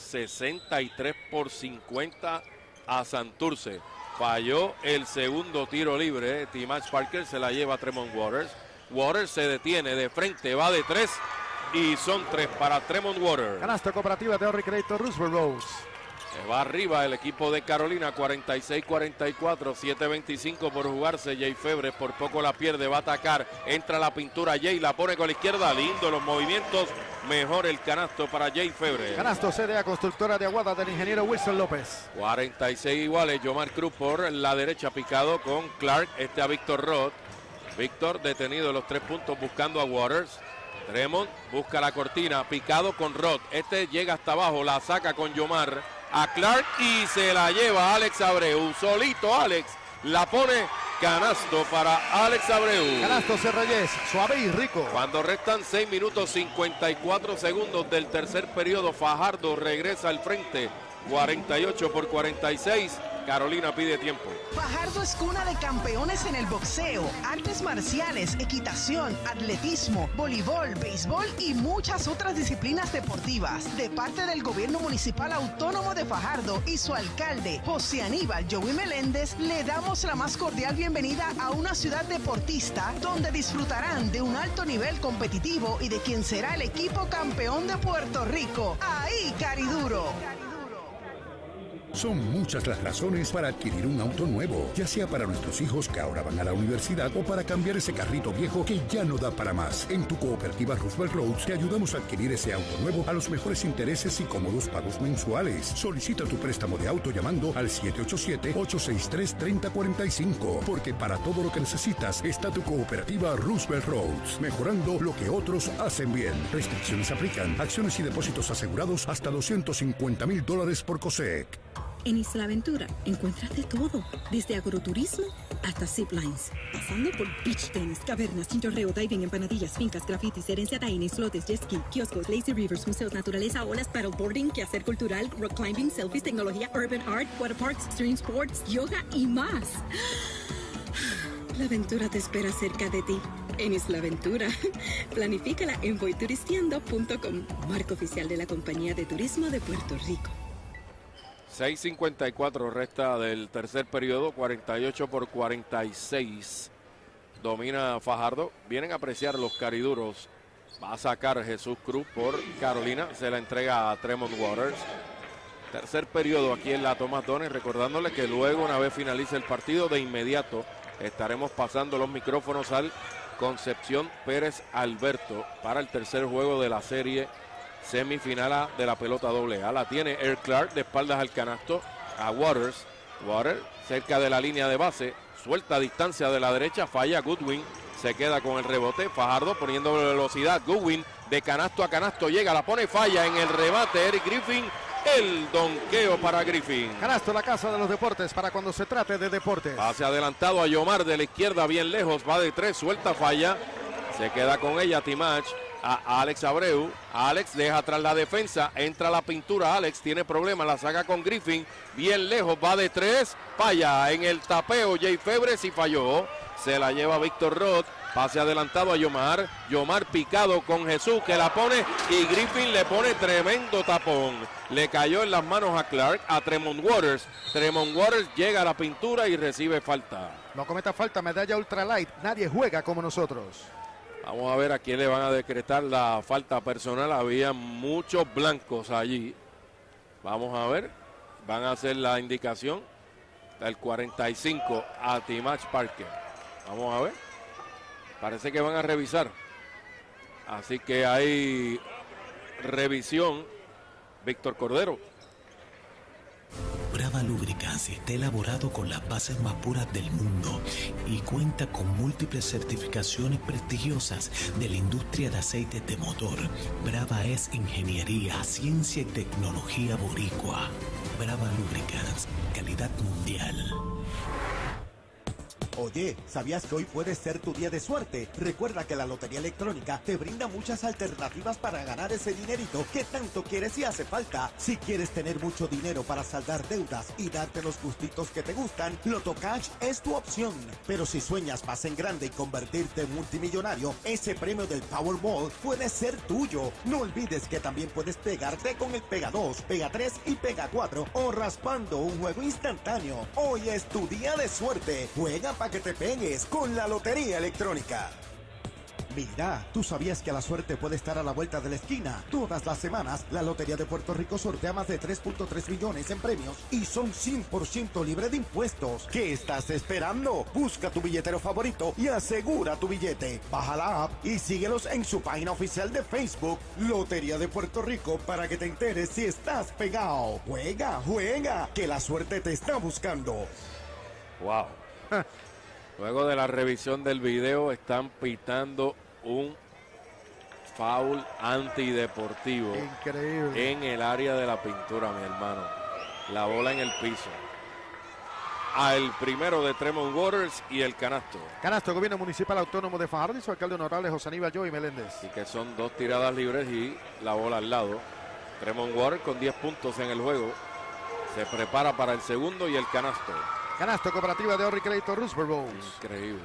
63-50 a Santurce. Falló el segundo tiro libre. T-Match Parker se la lleva a Tremont Waters. Waters se detiene de frente, va de 3 y son 3 para Tremont Waters. Canasto cooperativa de ahorro y crédito Roosevelt Roads. Se va arriba el equipo de Carolina, 46-44, 7-25 por jugarse. Jay Febre por poco la pierde, va a atacar, entra la pintura, Jay la pone con la izquierda, lindo los movimientos, mejor el canasto para Jay Febre. Canasto CDA Constructora de Aguada del ingeniero Wilson López. 46 iguales, Yomar Cruz por la derecha picado con Clark, a Víctor Roth. Víctor detenido en los 3 puntos buscando a Waters. Tremont busca la cortina, picado con Roth. Llega hasta abajo, la saca con Yomar a Clark y se la lleva Alex Abreu. Solito Alex la pone, canasto para Alex Abreu. Canasto Cerreyes, suave y rico. Cuando restan 6 minutos 54 segundos del tercer periodo, Fajardo regresa al frente, 48-46. Carolina pide tiempo. Fajardo es cuna de campeones en el boxeo, artes marciales, equitación, atletismo, voleibol, béisbol y muchas otras disciplinas deportivas. De parte del Gobierno Municipal Autónomo de Fajardo y su alcalde, José Aníbal Joey Meléndez, le damos la más cordial bienvenida a una ciudad deportista donde disfrutarán de un alto nivel competitivo y de quien será el equipo campeón de Puerto Rico. ¡Ahí, Cariduro! Son muchas las razones para adquirir un auto nuevo, ya sea para nuestros hijos que ahora van a la universidad o para cambiar ese carrito viejo que ya no da para más. En tu cooperativa Roosevelt Roads te ayudamos a adquirir ese auto nuevo a los mejores intereses y cómodos pagos mensuales. Solicita tu préstamo de auto llamando al 787-863-3045, porque para todo lo que necesitas está tu cooperativa Roosevelt Roads, mejorando lo que otros hacen bien. Restricciones aplican. Acciones y depósitos asegurados hasta $250,000 por COSEC. En Isla Aventura encuentras de todo, desde agroturismo hasta ziplines, pasando por beach tennis, cavernas, chinchorreo, diving, empanadillas, fincas, grafitis, herencia taína, islotes, jet ski, kioscos, lazy rivers, museos, naturaleza, olas, paddleboarding, quehacer cultural, rock climbing, selfies, tecnología, urban art, water parks, extreme sports, yoga y más. La aventura te espera cerca de ti. En Isla Aventura. Planifícala en voyturisteando.com, marca oficial de la Compañía de Turismo de Puerto Rico. 6:54 resta del tercer periodo, 48-46. Domina Fajardo. Vienen a apreciar los cariduros. Va a sacar Jesús Cruz por Carolina. Se la entrega a Tremont Waters. Tercer periodo aquí en la Tomás Dones. Recordándole que luego, una vez finalice el partido, de inmediato estaremos pasando los micrófonos al Concepción Pérez Alberto para el tercer juego de la serie semifinal de la pelota AA. La tiene Air Clark de espaldas al canasto a Waters. Waters cerca de la línea de base, suelta a distancia de la derecha, falla Goodwin, se queda con el rebote. Fajardo poniendo velocidad. Goodwin de canasto a canasto llega, la pone, falla en el rebate. Eric Griffin El donqueo para Griffin. Canasto, la casa de los deportes para cuando se trate de deportes. Pase adelantado a Yomar de la izquierda, bien lejos, va de 3, suelta, falla. Se queda con ella Timach a Alex Abreu. Alex deja atrás la defensa, entra a la pintura. Alex tiene problemas, la saca con Griffin. Bien lejos, va de 3, falla en el tapeo. Jay Febres y falló. Se la lleva Víctor Roth. Pase adelantado a Yomar. Yomar picado con Jesús que la pone y Griffin le pone tremendo tapón. Le cayó en las manos a Clark, a Tremont Waters. Tremont Waters llega a la pintura y recibe falta. No cometa falta, medalla ultralight. Nadie juega como nosotros. Vamos a ver a quién le van a decretar la falta personal. Había muchos blancos allí. Vamos a ver. Van a hacer la indicación. El 45 a Timach Parker. Vamos a ver. Parece que van a revisar. Así que hay revisión. Víctor Cordero. Brava Lubricants está elaborado con las bases más puras del mundo y cuenta con múltiples certificaciones prestigiosas de la industria de aceites de motor. Brava es ingeniería, ciencia y tecnología boricua. Brava Lubricants, calidad mundial. Oye, ¿sabías que hoy puede ser tu día de suerte? Recuerda que la Lotería Electrónica te brinda muchas alternativas para ganar ese dinerito que tanto quieres y hace falta. Si quieres tener mucho dinero para saldar deudas y darte los gustitos que te gustan, Loto Cash es tu opción. Pero si sueñas más en grande y convertirte en multimillonario, ese premio del Powerball puede ser tuyo. No olvides que también puedes pegarte con el Pega 2, Pega 3 y Pega 4 o raspando un juego instantáneo. Hoy es tu día de suerte. Juega para que te pegues con la Lotería Electrónica. Mira, ¿tú sabías que la suerte puede estar a la vuelta de la esquina? Todas las semanas, la Lotería de Puerto Rico sortea más de 3.3 millones en premios y son 100% libre de impuestos. ¿Qué estás esperando? Busca tu billetero favorito y asegura tu billete. Baja la app y síguelos en su página oficial de Facebook, Lotería de Puerto Rico, para que te enteres si estás pegado. Juega, juega, que la suerte te está buscando. Wow. Luego de la revisión del video están pitando un foul antideportivo. Increíble. En el área de la pintura, mi hermano. La bola en el piso. Al primero de Tremont Waters y el canasto. Canasto, Gobierno Municipal Autónomo de Fajardo y su alcalde honorable José Aníbal Joey Meléndez. Y que son 2 tiradas libres y la bola al lado. Tremont Waters con 10 puntos en el juego. Se prepara para el segundo y el canasto. Canasto, Cooperativa de Ahorro y Crédito Roosevelt Rose. Increíble.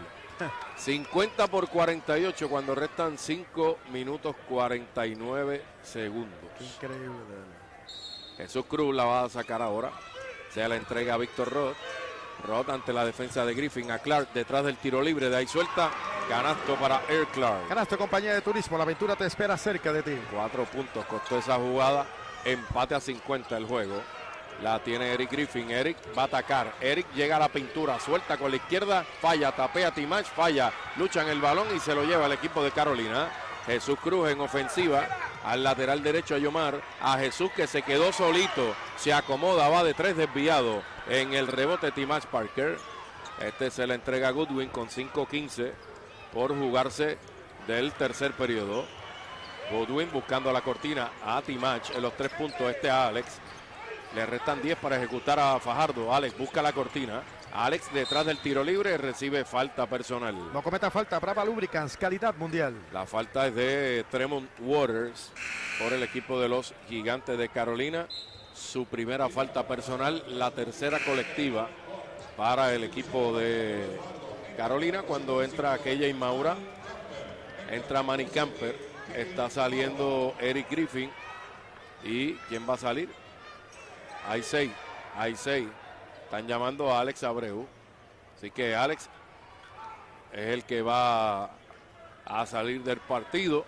50-48 cuando restan 5 minutos 49 segundos. Increíble. Jesús Cruz la va a sacar ahora. Se la entrega a Víctor Roth. Roth ante la defensa de Griffin. A Clark detrás del tiro libre. De ahí suelta. Canasto para Air Clark. Canasto, Compañía de Turismo. La aventura te espera cerca de ti. 4 puntos costó esa jugada. Empate a 50 el juego. La tiene Eric Griffin. Eric va a atacar. Eric llega a la pintura. Suelta con la izquierda. Falla. Tapea Timach. Falla. Lucha en el balón y se lo lleva el equipo de Carolina. Jesús Cruz en ofensiva. Al lateral derecho a Yomar. A Jesús que se quedó solito. Se acomoda. Va de 3 desviado. En el rebote Timach Parker. Este se le entrega a Goodwin con 5-15 por jugarse del tercer periodo. Goodwin buscando la cortina a Timach en los 3 puntos. A Alex. Le restan 10 para ejecutar a Fajardo. Alex busca la cortina. Alex detrás del tiro libre recibe falta personal. No cometa falta. Brava Lubricants, calidad mundial. La falta es de Tremont Waters por el equipo de los Gigantes de Carolina. Su primera falta personal, la tercera colectiva para el equipo de Carolina. Cuando entra KJ Maura, entra Manny Camper, está saliendo Eric Griffin. ¿Y quién va a salir? Hay 6. Están llamando a Alex Abreu. Así que Alex es el que va a salir del partido.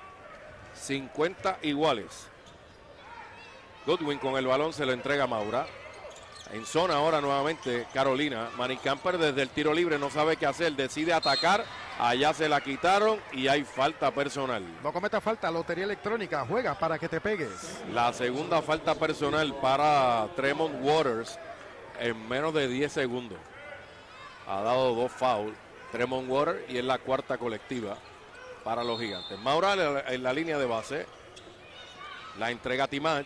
50 iguales. Goodwin con el balón se lo entrega a Maura. En zona ahora nuevamente Carolina. Manny Camper desde el tiro libre no sabe qué hacer. Decide atacar. Allá se la quitaron y hay falta personal. No cometa falta. Lotería Electrónica. Juega para que te pegues. La segunda falta personal para Tremont Waters en menos de 10 segundos. Ha dado 2 fouls Tremont Waters y es la cuarta colectiva para los Gigantes. Maura en la línea de base. La entrega a Timach.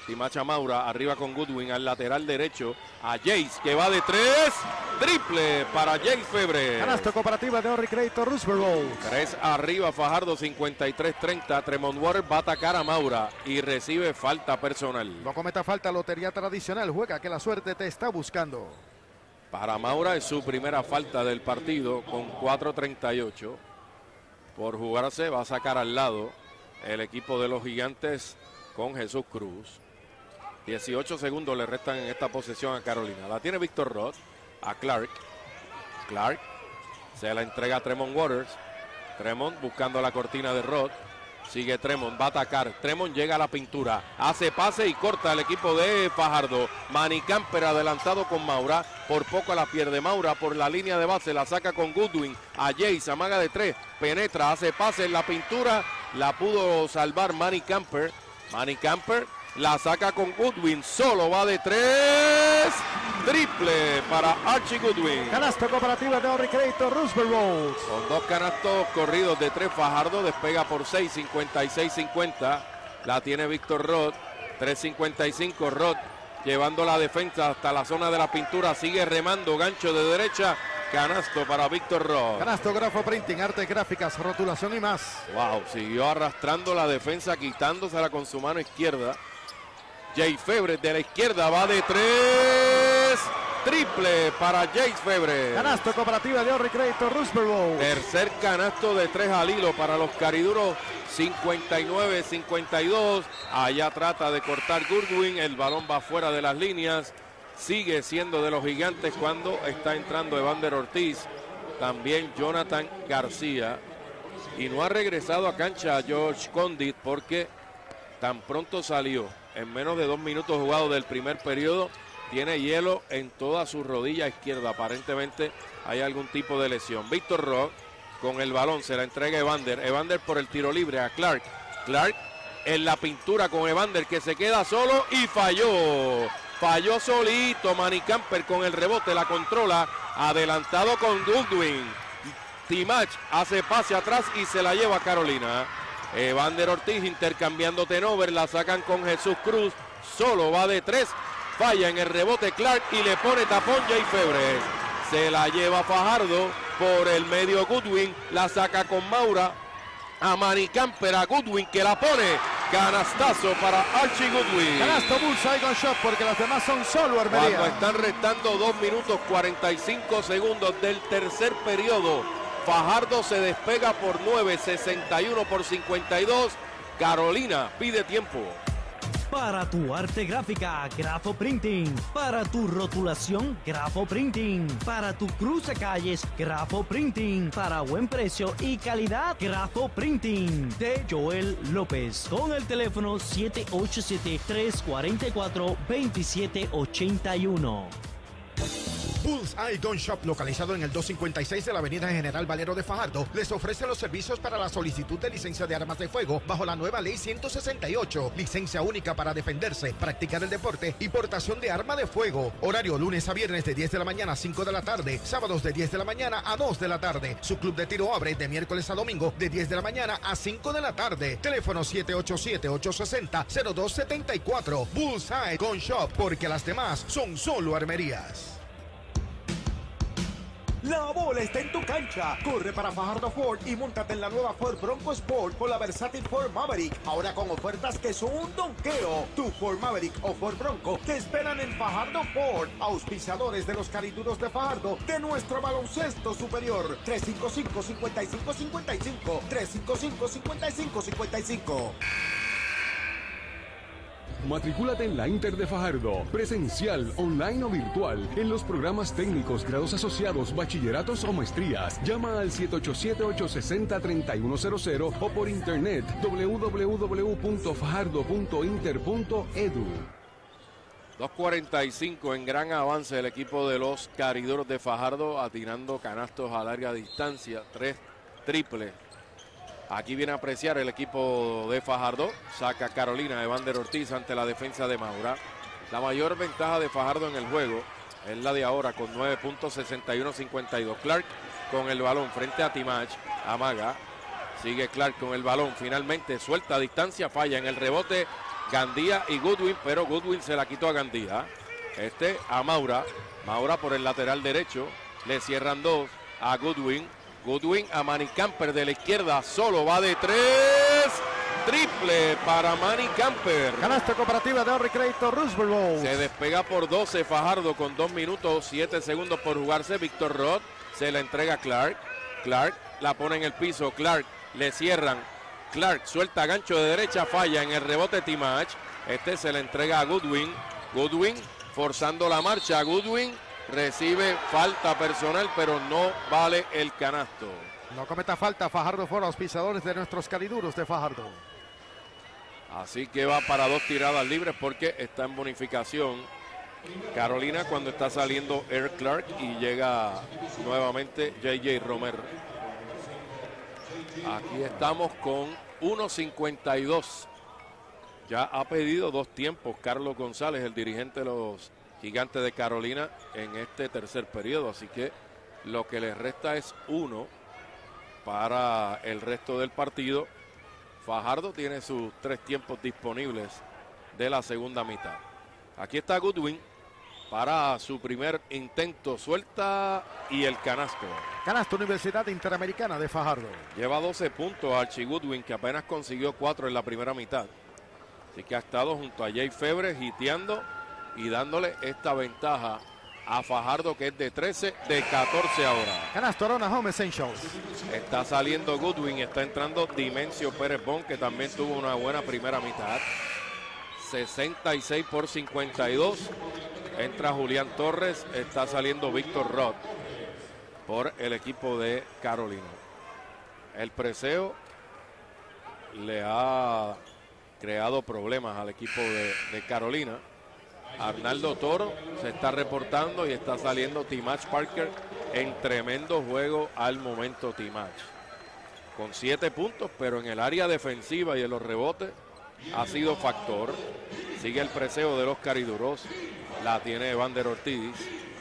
Timacha Maura, arriba con Goodwin, al lateral derecho, a Jace, que va de 3, triple para Jace Febre. Canasto Cooperativa de Ahorro y Crédito Roosevelt. 3 arriba, Fajardo 53-30, Tremont Waters va a atacar a Maura y recibe falta personal. No cometa falta, Lotería Tradicional, juega que la suerte te está buscando. Para Maura es su primera falta del partido con 4:38 por jugarse, va a sacar al lado el equipo de los Gigantes con Jesús Cruz. 18 segundos le restan en esta posesión a Carolina. La tiene Víctor Roth, a Clark. Clark se la entrega a Tremont Waters. Tremont buscando la cortina de Roth. Sigue Tremont, va a atacar. Tremont llega a la pintura, hace pase y corta el equipo de Fajardo. Manny Camper adelantado con Maura. Por poco la pierde Maura por la línea de base. La saca con Goodwin. A Jace, amaga de 3. Penetra, hace pase en la pintura. La pudo salvar Manny Camper. Manny Camper la saca con Goodwin, solo va de 3, triple para Archie Goodwin. Canasto Cooperativa de Ahorro y Crédito Roosevelt. Con 2 canastos corridos de 3, Fajardo despega por 6, 56-50. La tiene Víctor Roth, 3.55 Roth, llevando la defensa hasta la zona de la pintura, sigue remando, gancho de derecha. Canasto para Víctor Roth. Canasto Grafo Printing, artes gráficas, rotulación y más. Wow, siguió arrastrando la defensa, quitándosela con su mano izquierda. Jace Febre de la izquierda va de 3. Triple para Jace Febre. Canasto Cooperativa de Ahorro y Crédito Roosevelt. Tercer canasto de 3 al hilo para los cariduros. 59-52. Allá trata de cortar Goodwin. El balón va fuera de las líneas. Sigue siendo de los Gigantes cuando está entrando Evander Ortiz. También Jonathan García. Y no ha regresado a cancha George Condit porque tan pronto salió. En menos de 2 minutos jugados del primer periodo, tiene hielo en toda su rodilla izquierda. Aparentemente hay algún tipo de lesión. Víctor Roth con el balón, se la entrega Evander. Evander por el tiro libre a Clark. Clark en la pintura con Evander, que se queda solo y falló. Falló solito Manny Camper con el rebote, la controla. Adelantado con Goodwin. Timach hace pase atrás y se la lleva a Carolina. Evander Ortiz intercambiando turnover, la sacan con Jesús Cruz, solo va de 3, falla en el rebote Clark y le pone tapón Jay Febre. Se la lleva Fajardo por el medio Goodwin, la saca con Maura, a Manny Camper, a Goodwin que la pone, canastazo para Archie Goodwin. Canasto Bullseye con shot porque las demás son solo armería. Cuando están restando 2 minutos 45 segundos del tercer periodo, Fajardo se despega por 9, 61-52. Carolina pide tiempo. Para tu arte gráfica, Grafo Printing. Para tu rotulación, Grafo Printing. Para tu cruzacalles, Grafo Printing. Para buen precio y calidad, Grafo Printing. De Joel López. Con el teléfono 787-344-2781. Bullseye Gun Shop, localizado en el 256 de la avenida General Valero de Fajardo, les ofrece los servicios para la solicitud de licencia de armas de fuego bajo la nueva ley 168, licencia única para defenderse, practicar el deporte y portación de arma de fuego. Horario lunes a viernes de 10 de la mañana a 5 de la tarde, sábados de 10 de la mañana a 2 de la tarde. Su club de tiro abre de miércoles a domingo de 10 de la mañana a 5 de la tarde. Teléfono 787-860-0274. Bullseye Gun Shop, porque las demás son solo armerías. La bola está en tu cancha. Corre para Fajardo Ford y móntate en la nueva Ford Bronco Sport con la versátil Ford Maverick. Ahora con ofertas que son un donqueo. Tu Ford Maverick o Ford Bronco te esperan en Fajardo Ford. Auspiciadores de los cariduros de Fajardo de nuestro baloncesto superior. 355-5555. 355-5555. Matricúlate en la Inter de Fajardo, presencial, online o virtual, en los programas técnicos, grados asociados, bachilleratos o maestrías. Llama al 787-860-3100 o por internet www.fajardo.inter.edu. 2:45 en gran avance el equipo de los cariduros de Fajardo, atirando canastos a larga distancia, 3 triples. Aquí viene a apreciar el equipo de Fajardo. Saca Carolina, Evander Ortiz ante la defensa de Maura. La mayor ventaja de Fajardo en el juego es la de ahora con 9 puntos, 61-52. Clark con el balón frente a Timach. Amaga. Sigue Clark con el balón. Finalmente suelta a distancia, falla en el rebote. Gandía y Goodwin, pero Goodwin se la quitó a Gandía. A Maura. Maura por el lateral derecho. Le cierran dos a Goodwin. Goodwin a Manny Camper de la izquierda. Solo va de 3. Triple para Manny Camper. Canasta cooperativa de ahorro y crédito Roosevelt Road. Se despega por 12 Fajardo con 2 minutos 7 segundos por jugarse. Víctor Roth se la entrega a Clark. Clark la pone en el piso. Clark le cierran. Clark suelta gancho de derecha, falla en el rebote Timach. Se le entrega a Goodwin. Goodwin forzando la marcha. Goodwin recibe falta personal, pero no vale el canasto. No cometa falta. Fajardo Ford, auspiciadores de nuestros cariduros de Fajardo. Así que va para 2 tiradas libres porque está en bonificación Carolina cuando está saliendo Eric Clark y llega nuevamente J.J. Romer. Aquí estamos con 1.52. Ya ha pedido 2 tiempos Carlos González, el dirigente de los Gigantes de Carolina, en este tercer periodo. Así que lo que les resta es 1 para el resto del partido. Fajardo tiene sus 3 tiempos disponibles de la segunda mitad. Aquí está Goodwin para su primer intento. Suelta y el canasto. Canasto Universidad Interamericana de Fajardo. Lleva 12 puntos Archie Goodwin, que apenas consiguió 4 en la primera mitad. Así que ha estado junto a Jay Febre hiteando y dándole esta ventaja a Fajardo, que es de 13, de 14 ahora. Canasto Arona Home Essentials. Está saliendo Goodwin, está entrando Dimencio Pérez Bon, que también tuvo una buena primera mitad. 66 por 52. Entra Julián Torres, está saliendo Víctor Roth por el equipo de Carolina. El preseo le ha creado problemas al equipo de Carolina. Arnaldo Toro se está reportando y está saliendo Timach Parker en tremendo juego al momento. Timach con 7 puntos, pero en el área defensiva y en los rebotes ha sido factor. Sigue el preseo de los cariduros. La tiene Evander Ortiz.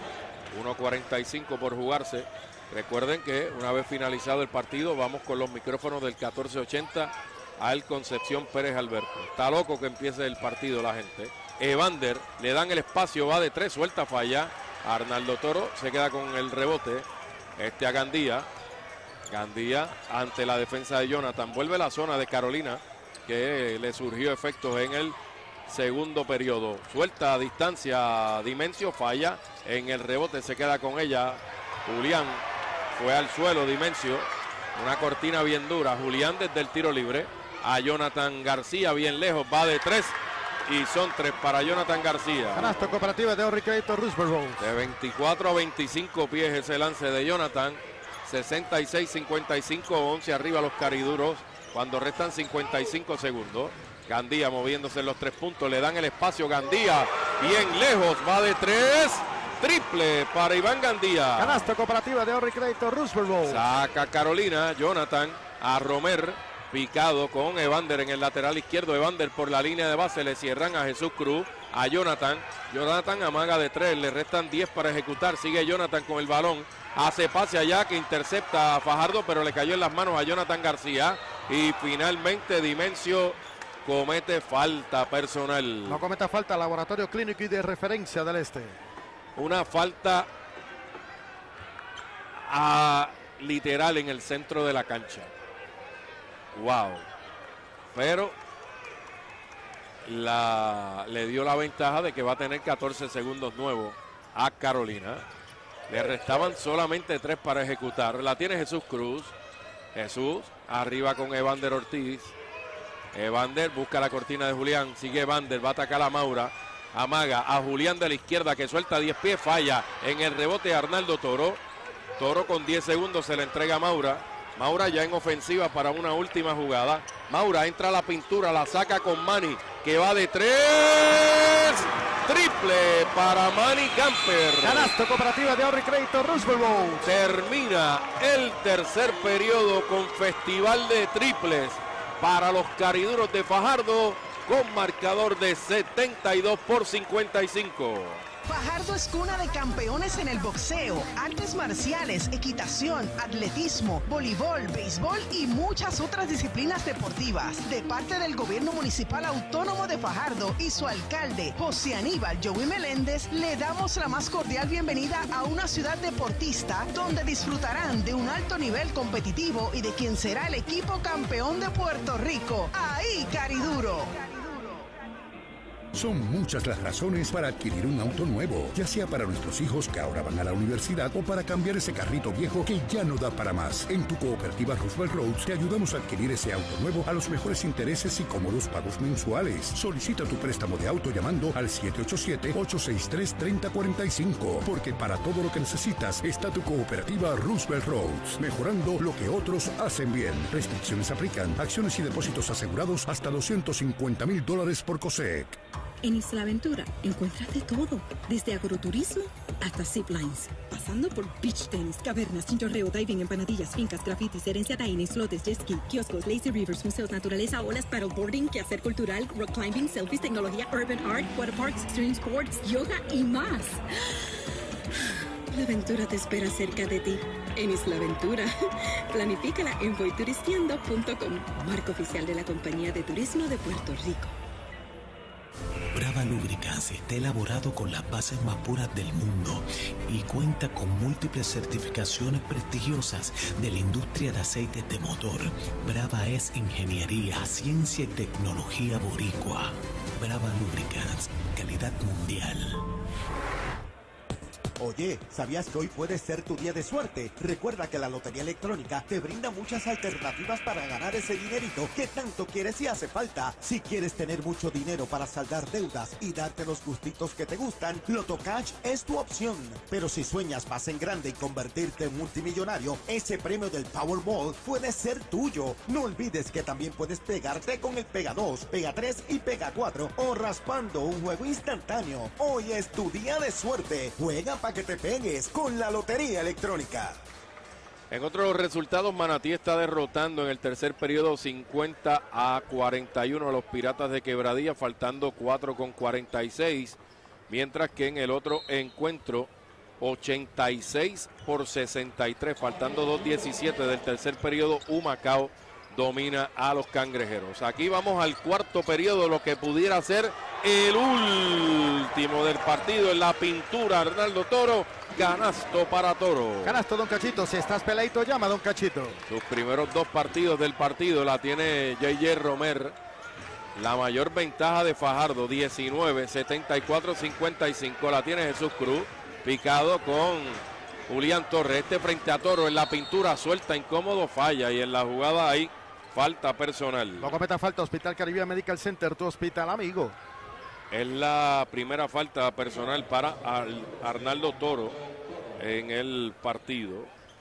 1.45 por jugarse. Recuerden que una vez finalizado el partido vamos con los micrófonos del 1480 al Concepción Pérez Alberto. Está loco que empiece el partido la gente. Evander le dan el espacio, va de 3, suelta, falla. Arnaldo Toro se queda con el rebote. A Gandía. Gandía ante la defensa de Jonathan. Vuelve la zona de Carolina, que le surgió efectos en el segundo periodo. Suelta a distancia Dimencio, falla en el rebote, se queda con ella Julián. Fue al suelo Dimencio. Una cortina bien dura. Julián desde el tiro libre. A Jonathan García bien lejos, va de 3. Y son 3 para Jonathan García. Canasto cooperativa de ahorro y crédito Roosevelt Road. De 24 a 25 pies ese lance de Jonathan. 66-55, 11 arriba los cariduros cuando restan 55 segundos. Gandía moviéndose en los 3 puntos. Le dan el espacio. Gandía bien lejos, va de 3. Triple para Iván Gandía. Canasto cooperativa de ahorro y crédito Roosevelt Road. Saca Carolina. Jonathan a Romer. Picado con Evander en el lateral izquierdo. Evander por la línea de base. Le cierran a Jesús Cruz. A Jonathan. Jonathan amaga de 3. Le restan 10 para ejecutar. Sigue Jonathan con el balón. Hace pase allá que intercepta a Fajardo, pero le cayó en las manos a Jonathan García. Y finalmente Dimencio comete falta personal. No cometa falta. Laboratorio Clínico y de Referencia del Este. Una falta literal en el centro de la cancha. Wow. Pero le dio la ventaja de que va a tener 14 segundos nuevos a Carolina. Le restaban solamente 3 para ejecutar. La tiene Jesús Cruz. Jesús arriba con Evander Ortiz. Evander busca la cortina de Julián. Sigue Evander, va a atacar a Maura. Amaga a Julián de la izquierda, que suelta 10 pies, falla en el rebote Arnaldo Toro. Toro con 10 segundos se le entrega a Maura. Maura ya en ofensiva para una última jugada. Maura entra a la pintura, la saca con Manny, que va de 3. Triple para Manny Camper. Canasto cooperativa de ahorro y crédito Roosevelt Road. Termina el tercer periodo con festival de triples para los cariduros de Fajardo, con marcador de 72 por 55. Fajardo es cuna de campeones en el boxeo, artes marciales, equitación, atletismo, voleibol, béisbol y muchas otras disciplinas deportivas. De parte del Gobierno Municipal Autónomo de Fajardo y su alcalde, José Aníbal Joey Meléndez, le damos la más cordial bienvenida a una ciudad deportista donde disfrutarán de un alto nivel competitivo y de quien será el equipo campeón de Puerto Rico. ¡Ahí, Cariduro! Son muchas las razones para adquirir un auto nuevo, ya sea para nuestros hijos que ahora van a la universidad o para cambiar ese carrito viejo que ya no da para más. En tu cooperativa Roosevelt Roads te ayudamos a adquirir ese auto nuevo a los mejores intereses y cómodos pagos mensuales. Solicita tu préstamo de auto llamando al 787-863-3045, porque para todo lo que necesitas está tu cooperativa Roosevelt Roads, mejorando lo que otros hacen bien. Restricciones aplican. Acciones y depósitos asegurados hasta $250,000 por COSEC. En Isla Aventura encuentras de todo, desde agroturismo hasta ziplines, pasando por beach tennis, cavernas, chinchorreo, diving, empanadillas, fincas, grafitis, herencia taína, islotes, jet ski, kioscos, lazy rivers, museos, naturaleza, olas, paddleboarding, quehacer cultural, rock climbing, selfies, tecnología, urban art, water parks, extreme sports, yoga y más. La aventura te espera cerca de ti, en Isla Aventura. Planifícala en voyturisteando.com, marca oficial de la Compañía de Turismo de Puerto Rico. Brava Lubricants está elaborado con las bases más puras del mundo y cuenta con múltiples certificaciones prestigiosas de la industria de aceites de motor. Brava es ingeniería, ciencia y tecnología boricua. Brava Lubricants, calidad mundial. Oye, ¿sabías que hoy puede ser tu día de suerte? Recuerda que la Lotería Electrónica te brinda muchas alternativas para ganar ese dinerito que tanto quieres y hace falta. Si quieres tener mucho dinero para saldar deudas y darte los gustitos que te gustan, Loto Cash es tu opción. Pero si sueñas más en grande y convertirte en multimillonario, ese premio del Powerball puede ser tuyo. No olvides que también puedes pegarte con el Pega 2, Pega 3 y Pega 4 o raspando un juego instantáneo. Hoy es tu día de suerte. Juega para que te pegues con la Lotería Electrónica. En otros resultados, Manatí está derrotando en el tercer periodo 50-41 a los Piratas de Quebradilla, faltando 4:46, mientras que en el otro encuentro 86-63, faltando 2:17 del tercer periodo, Humacao domina a los Cangrejeros. Aquí vamos al cuarto periodo, lo que pudiera ser el último del partido en la pintura. Arnaldo Toro, canasto para Toro. Canasto, don Cachito, si estás peladito, llama don Cachito. Sus primeros dos partidos del partido la tiene J.J. Romer. La mayor ventaja de Fajardo, 19, 74-55, la tiene Jesús Cruz, picado con Julián Torres. Este frente a Toro en la pintura, suelta, incómodo, falla, y en la jugada ahí falta personal. No cometa falta, Hospital Caribbean Medical Center, tu hospital amigo. Es la primera falta personal para Arnaldo Toro en el partido.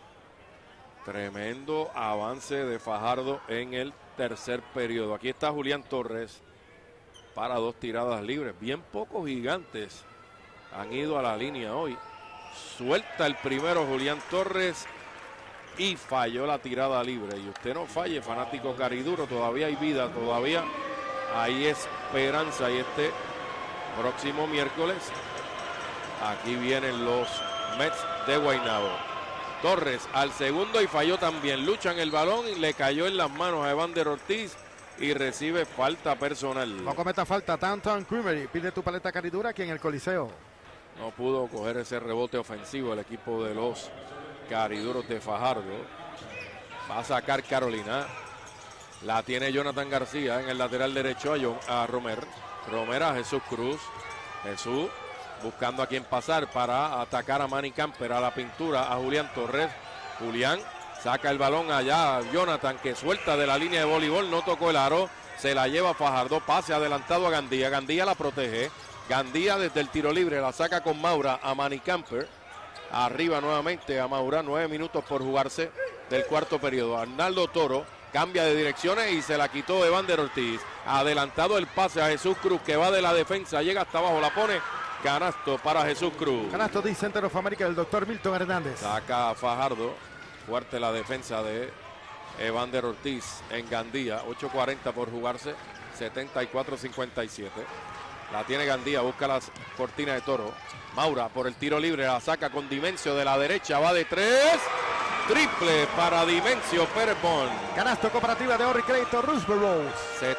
Tremendo avance de Fajardo en el tercer periodo. Aquí está Julián Torres para dos tiradas libres. Bien pocos gigantes han ido a la línea hoy. Suelta el primero Julián Torres y falló la tirada libre. Y usted no falle, fanático cariduro, todavía hay vida, todavía hay esperanza. Y este próximo miércoles aquí vienen los Mets de Guaynabo. Torres al segundo y falló también. Luchan el balón y le cayó en las manos a Evander Ortiz y recibe falta personal. No cometa falta, Downtown Creamery. Pide tu paleta caridura aquí en el Coliseo. No pudo coger ese rebote ofensivo el equipo de los Cariduros de Fajardo. Va a sacar Carolina. La tiene Jonathan García en el lateral derecho a Romer. Romer a Jesús Cruz. Jesús buscando a quien pasar para atacar a Manny Camper, a la pintura, a Julián Torres. Julián saca el balón allá a Jonathan, que suelta de la línea de voleibol, no tocó el aro, se la lleva Fajardo, pase adelantado a Gandía. Gandía la protege. Gandía desde el tiro libre la saca con Maura a Manny Camper. Arriba nuevamente a Maura, 9 minutos por jugarse del cuarto periodo. Arnaldo Toro cambia de direcciones y se la quitó Evander Ortiz. Adelantado el pase a Jesús Cruz, que va de la defensa, llega hasta abajo, la pone. Canasto para Jesús Cruz. Canasto de Center of America del doctor Milton Hernández. Saca a Fajardo. Fuerte la defensa de Evander Ortiz en Gandía. 8:40 por jugarse. 74-57. La tiene Gandía, busca la cortina de Toro. Maura por el tiro libre, la saca con Dimencio de la derecha, va de 3. Triple para Dimencio Pérez Bon. Canasto Cooperativa de Ahorro y Crédito Roosevelt.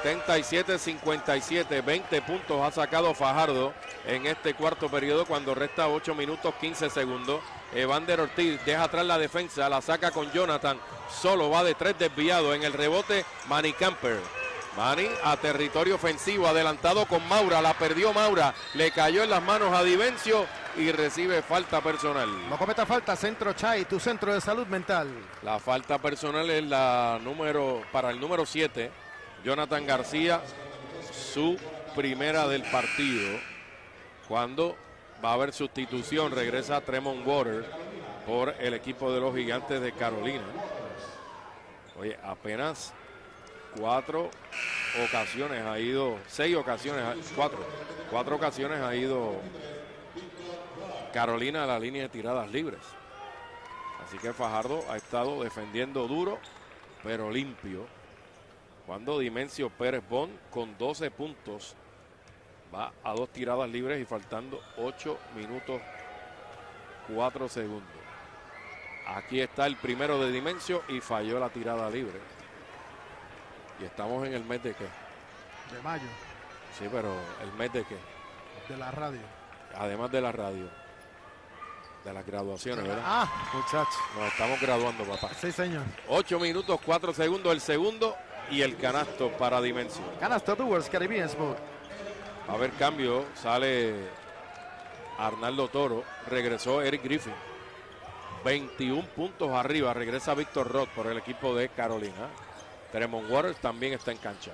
77-57, 20 puntos ha sacado Fajardo en este cuarto periodo cuando resta 8 minutos 15 segundos. Evander Ortiz deja atrás la defensa, la saca con Jonathan, solo va de 3 desviado. En el rebote Manny Camper. Manny a territorio ofensivo, adelantado con Maura, la perdió Maura, le cayó en las manos a Dimencio y recibe falta personal. No cometa falta, Centro Chai, tu centro de salud mental. La falta personal es para el número 7, Jonathan García, su primera del partido. Cuando va a haber sustitución, regresa Tremont Waters por el equipo de los Gigantes de Carolina. Oye, apenas 4 ocasiones ha ido, 6 ocasiones, 4 ocasiones ha ido Carolina a la línea de tiradas libres. Así que Fajardo ha estado defendiendo duro, pero limpio. Cuando Dimencio Pérez Bon con 12 puntos va a 2 tiradas libres y faltando 8 minutos 4 segundos. Aquí está el primero de Dimencio y falló la tirada libre. Y estamos en el mes de qué? De mayo. Sí, pero ¿el mes de qué? De la radio. Además de la radio. De las graduaciones, ¿verdad? Ah, muchachos. Nos estamos graduando, papá. Sí, señor. 8 minutos 4 segundos el segundo y el canasto para Dimencio. Canasto Doers Caribbean Sport. Va a haber cambio, sale Arnaldo Toro, regresó Eric Griffin. 21 puntos arriba, regresa Víctor Roth por el equipo de Carolina. Tremont Waters también está en cancha.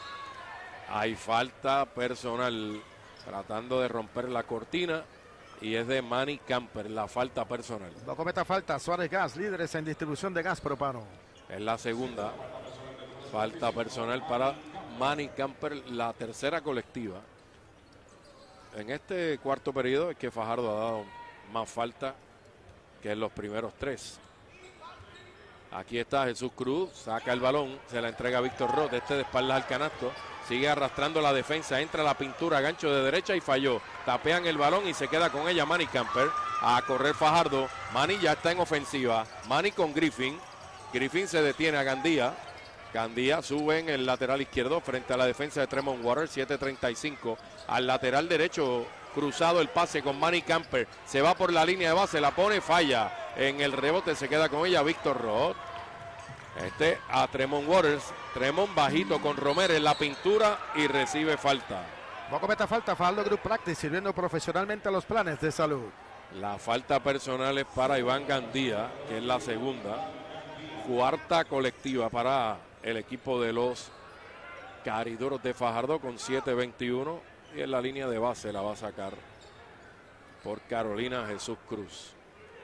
Hay falta personal tratando de romper la cortina y es de Manny Camper, la falta personal. No cometa falta, Suárez Gas, líderes en distribución de gas propano. Es la segunda falta personal para Manny Camper, la tercera colectiva. En este cuarto periodo es que Fajardo ha dado más falta que en los primeros 3. Aquí está Jesús Cruz, saca el balón, se la entrega a Víctor Roth, de espaldas al canasto, sigue arrastrando la defensa, entra la pintura, gancho de derecha y falló. Tapean el balón y se queda con ella Manny Camper, a correr Fajardo. Manny ya está en ofensiva, Manny con Griffin, Griffin se detiene a Gandía, Gandía sube en el lateral izquierdo frente a la defensa de Tremont Waters, 7:35, al lateral derecho, cruzado el pase con Manny Camper, se va por la línea de base, la pone, falla. En el rebote se queda con ella Víctor Roth. A Tremont Waters, Tremont bajito con Romero en la pintura y recibe falta. No cometa falta, Fajardo Group Practice, sirviendo profesionalmente a los planes de salud. La falta personal es para Iván Gandía, que es la segunda. Cuarta colectiva para el equipo de los Cariduros de Fajardo con 7:21. Y en la línea de base la va a sacar por Carolina Jesús Cruz.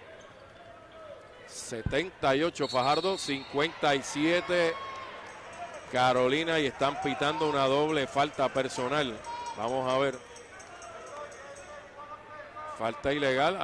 78 Fajardo, 57 Carolina y están pitando una doble falta personal. Vamos a ver. Falta ilegal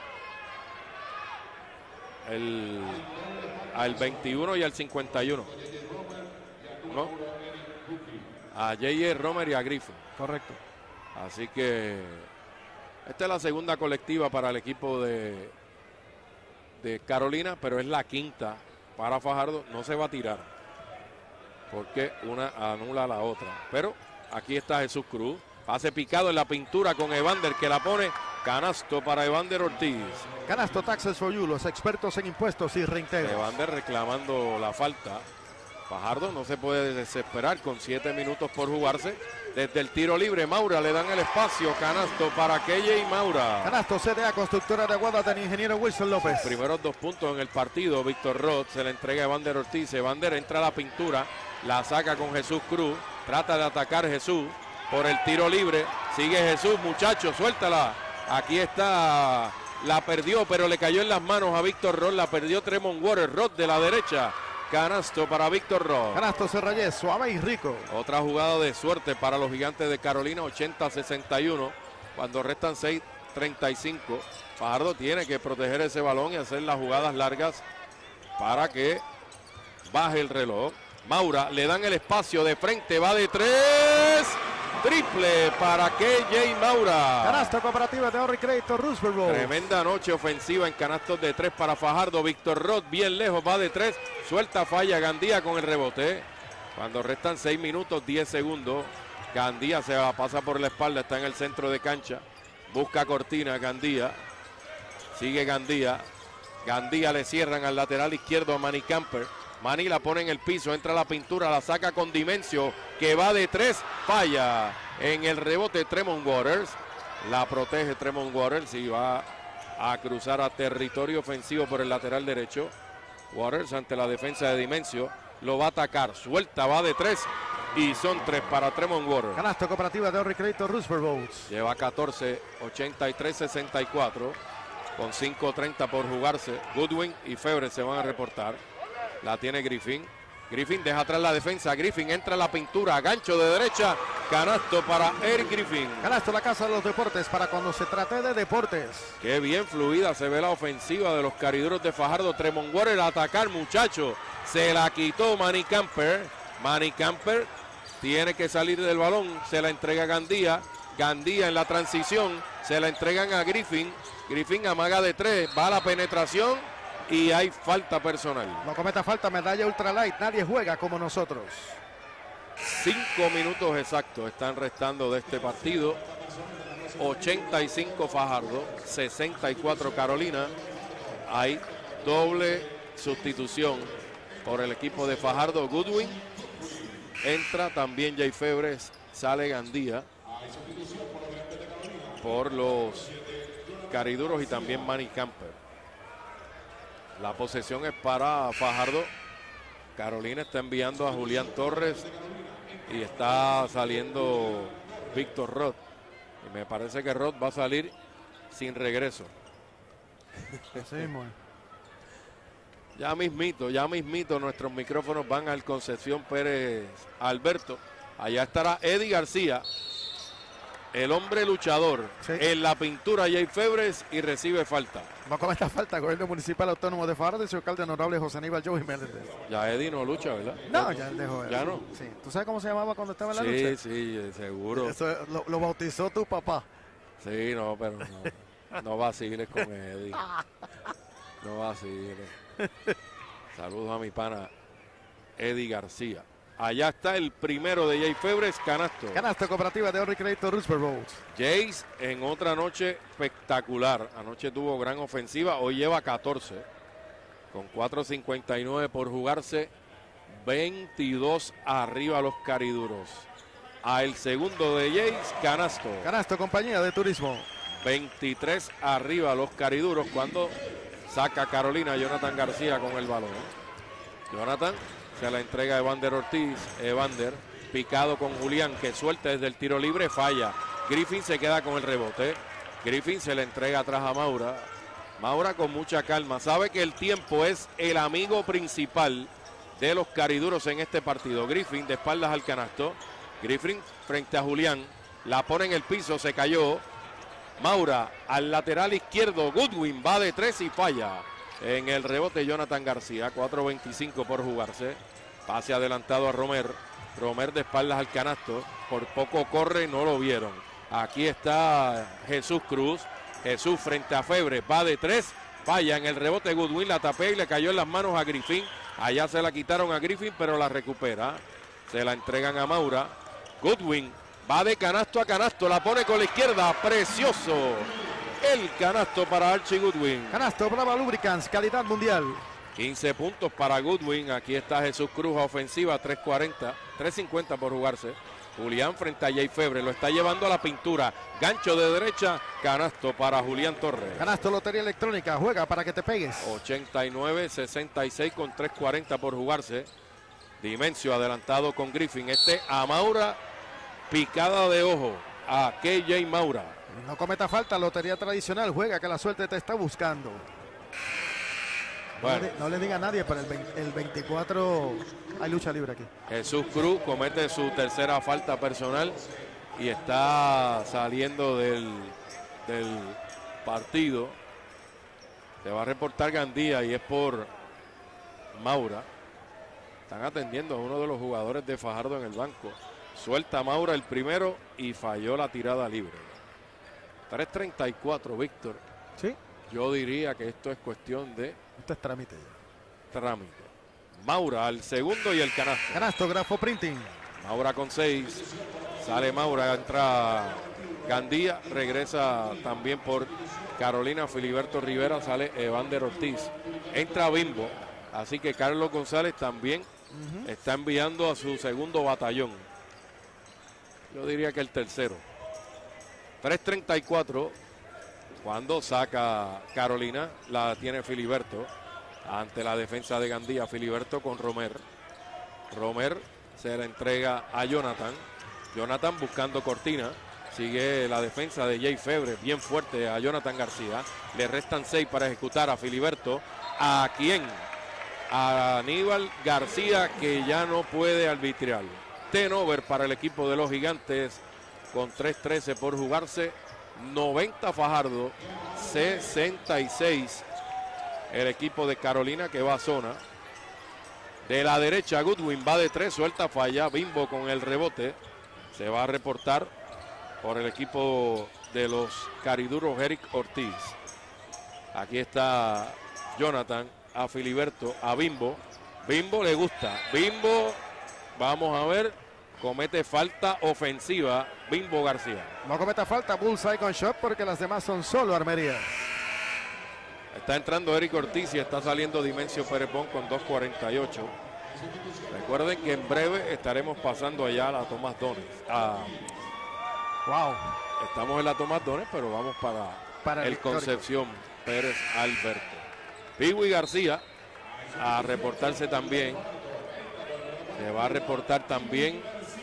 al 21 y al 51. ¿No? A J.J. Romer y a Griffin. Correcto. Así que esta es la segunda colectiva para el equipo de Carolina, pero es la quinta para Fajardo. No se va a tirar porque una anula a la otra. Pero aquí está Jesús Cruz. Pase picado en la pintura con Evander que la pone. Canasto para Evander Ortiz. Canasto Taxes for You, los expertos en impuestos y reintegros. Evander reclamando la falta. Fajardo no se puede desesperar con 7 minutos por jugarse. Desde el tiro libre, Maura le dan el espacio. Canasto para Keye y Maura. Canasto CDA, constructora de Aguada del ingeniero Wilson López. Primeros 2 puntos en el partido. Víctor Roth se le entrega a Evander Ortiz. Evander entra a la pintura, la saca con Jesús Cruz. Trata de atacar Jesús por el tiro libre. Sigue Jesús, muchachos, suéltala. Aquí está, la perdió, pero le cayó en las manos a Víctor Roth. La perdió Tremont Waters. Roth de la derecha. Canasto para Víctor Roth. Canasto Serrayes, suave y rico. Otra jugada de suerte para los Gigantes de Carolina, 80-61. Cuando restan 6:35. Fajardo tiene que proteger ese balón y hacer las jugadas largas para que baje el reloj. Maura, le dan el espacio de frente, va de 3. Triple para KJ Maura. Canasto Cooperativa de Ahorro y Crédito Roosevelt. Tremenda noche ofensiva en canastos de 3 para Fajardo. Víctor Roth bien lejos, va de 3. Suelta, falla Gandía con el rebote. Cuando restan 6 minutos, 10 segundos. Gandía se pasa por la espalda, está en el centro de cancha. Busca cortina Gandía. Sigue Gandía. Gandía le cierran al lateral izquierdo a Manny Camper. Manny la pone en el piso, entra a la pintura, la saca con Dimencio, que va de 3, falla en el rebote Tremont Waters. La protege Tremont Waters y va a cruzar a territorio ofensivo por el lateral derecho. Waters ante la defensa de Dimencio, lo va a atacar, suelta, va de 3 y son 3 para Tremont Waters. Canasto Cooperativa de Ahorro y Crédito Roosevelt. Lleva 14, 83-64 con 5:30 por jugarse. Goodwin y Febre se van a reportar. La tiene Griffin. Griffin deja atrás la defensa. Griffin entra a la pintura. Gancho de derecha. Canasto para Eric Griffin. Canasto, la casa de los deportes para cuando se trate de deportes. Qué bien fluida se ve la ofensiva de los cariduros de Fajardo. Tremont Waters a atacar, muchacho. Se la quitó Manny Camper. Manny Camper tiene que salir del balón. Se la entrega a Gandía. Gandía en la transición. Se la entregan a Griffin. Griffin amaga de 3. Va a la penetración. Y hay falta personal. No cometa falta, medalla ultralight. Nadie juega como nosotros. 5 minutos exactos están restando de este partido. 85 Fajardo, 64 Carolina. Hay doble sustitución por el equipo de Fajardo. Goodwin entra, también Jay Febres, sale Gandía por los cariduros y también Manny Camper. La posesión es para Fajardo. Carolina está enviando a Julián Torres y está saliendo Víctor Roth. Y me parece que Roth va a salir sin regreso. Sí, muy. Ya mismito nuestros micrófonos van al Concepción Pérez Alberto. Allá estará Eddie García, el hombre luchador, sí. En la pintura Jay Febres y recibe falta. No cometa falta, Gobierno Municipal Autónomo de Fajardo y su alcalde honorable José Aníbal Joey Méndez. Ya Eddie no lucha, ¿verdad? No, ya él dejó. Ya no. Sí. ¿Tú sabes cómo se llamaba cuando estaba en la lucha? Sí, seguro. Eso lo bautizó tu papá. Sí, no, pero no vaciles con Eddie. No vaciles. Saludos a mi pana Eddie García. Allá está el primero de Jay Febres, canasto. Canasto Cooperativa de Ahorro y Crédito Roosevelt. Jays en otra noche espectacular. Anoche tuvo gran ofensiva, hoy lleva 14. Con 4.59 por jugarse, 22 arriba los cariduros. A el segundo de Jays, canasto. Canasto, compañía de turismo. 23 arriba los cariduros cuando saca Carolina Jonathan García con el balón. Jonathan se la entrega a Evander Ortiz. Evander picado con Julián, que suelta desde el tiro libre, falla. Griffin se queda con el rebote. Griffin se le entrega atrás a Maura. Maura con mucha calma. Sabe que el tiempo es el amigo principal de los cariduros en este partido. Griffin de espaldas al canasto. Griffin frente a Julián. La pone en el piso, se cayó. Maura al lateral izquierdo. Goodwin va de 3 y falla. En el rebote Jonathan García, 4.25 por jugarse. Pase adelantado a Romer. Romer de espaldas al canasto. Por poco corre, no lo vieron. Aquí está Jesús Cruz. Jesús frente a Febre, va de 3. Falla en el rebote Goodwin, la tapé y le cayó en las manos a Griffin. Allá se la quitaron a Griffin, pero la recupera. Se la entregan a Maura. Goodwin va de canasto a canasto, la pone con la izquierda. Precioso. El canasto para Archie Goodwin. Canasto Brava Lubricants, calidad mundial. 15 puntos para Goodwin. Aquí está Jesús Cruz a ofensiva, 3.50 por jugarse. Julián frente a Jay Febre, lo está llevando a la pintura. Gancho de derecha, canasto para Julián Torres. Canasto Lotería Electrónica, juega para que te pegues. 89-66 con 3.40 por jugarse. Dimencio adelantado con Griffin. A Maura, picada de ojo a KJ Maura. No cometa falta, lotería tradicional, juega que la suerte te está buscando. Bueno. No le diga a nadie, pero el 24 hay lucha libre aquí. Jesús Cruz comete su tercera falta personal y está saliendo del partido. Se va a reportar Gandía y es por Maura. Están atendiendo a uno de los jugadores de Fajardo en el banco. Suelta a Maura el primero y falló la tirada libre. 3:34, Víctor. Sí. Yo diría que esto es cuestión de... Esto es trámite ya. Trámite. Maura al segundo y el canasto. Canasto, Grafo Printing. Maura con 6. Sale Maura, entra Gandía. Regresa también por Carolina Filiberto Rivera. Sale Evander Ortiz. Entra Bimbo. Así que Carlos González también está enviando a su segundo batallón. Yo diría que el tercero. 3:34. Cuando saca Carolina, la tiene Filiberto. Ante la defensa de Gandía, Filiberto con Romer. Romer se la entrega a Jonathan. Jonathan buscando cortina. Sigue la defensa de Jay Febre, bien fuerte a Jonathan García. Le restan 6 para ejecutar a Filiberto. ¿A quién? A Aníbal García, que ya no puede arbitrar. Turnover para el equipo de los Gigantes con 3:13 por jugarse. 90 Fajardo, 66 el equipo de Carolina, que va a zona. De la derecha Goodwin va de 3, suelta, falla. Bimbo con el rebote. Se va a reportar por el equipo de los cariduros Eric Ortiz. Aquí está Jonathan, a Filiberto, a Bimbo. Bimbo le gusta. Bimbo, vamos a ver, comete falta ofensiva Bimbo García. No cometa falta, bullseye con shot, porque las demás son solo armerías. Está entrando Eric Ortiz y está saliendo Dimensio Perepón con 2:48. Recuerden que en breve estaremos pasando allá a la Tomás Dones. Wow. Estamos en la Tomás Dones, pero vamos para el Concepción Pérez Alberto. Piwi García a reportarse también. Se va a reportar también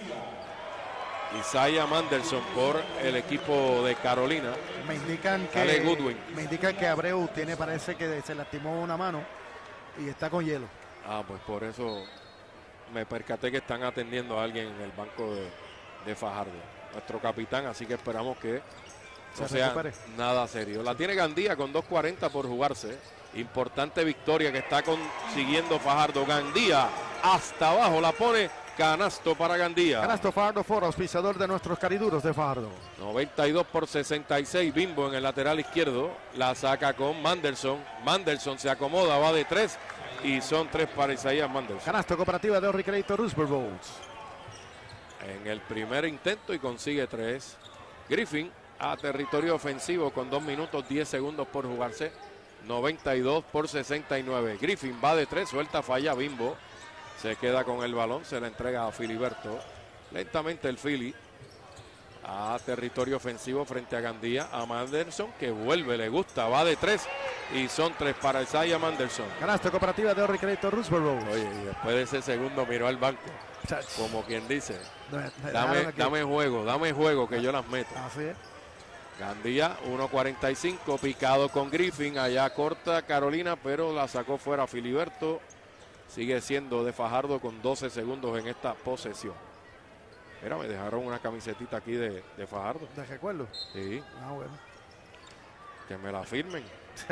Isaiah Manderson por el equipo de Carolina. Me indican que Abreu parece que se lastimó una mano y está con hielo. Pues por eso me percaté que están atendiendo a alguien en el banco de Fajardo, nuestro capitán, así que esperamos que no sea nada serio. La tiene Gandía con 2:40 por jugarse. Importante victoria que está consiguiendo Fajardo. Gandía hasta abajo la pone. Canasto para Gandía. Canasto Fajardo Foro, auspiciador de nuestros cariduros de Fajardo. 92-66. Bimbo en el lateral izquierdo. La saca con Manderson. Manderson se acomoda, va de 3. Y son 3 para Isaías Manderson. Canasto Cooperativa de Ahorro y Crédito Roosevelt Roads. En el primer intento y consigue 3. Griffin a territorio ofensivo con 2 minutos 10 segundos por jugarse. 92-69. Griffin va de 3, suelta, falla Bimbo. Se queda con el balón, se la entrega a Filiberto. Lentamente el Philly a territorio ofensivo frente a Gandía. A Manderson, que vuelve, le gusta, va de 3 y son 3 para Isaiah Manderson. Canasto Cooperativa de Ahorro y Crédito Roosevelt Roads. Oye, y después de ese segundo miró al banco, como quien dice, dame juego que yo las meto. Así es. Gandía 1:45, picado con Griffin, allá corta Carolina, pero la sacó fuera Filiberto. Sigue siendo de Fajardo con 12 segundos en esta posesión. Mira, me dejaron una camisetita aquí de Fajardo. ¿De recuerdo? Sí. Bueno. Que me la firmen.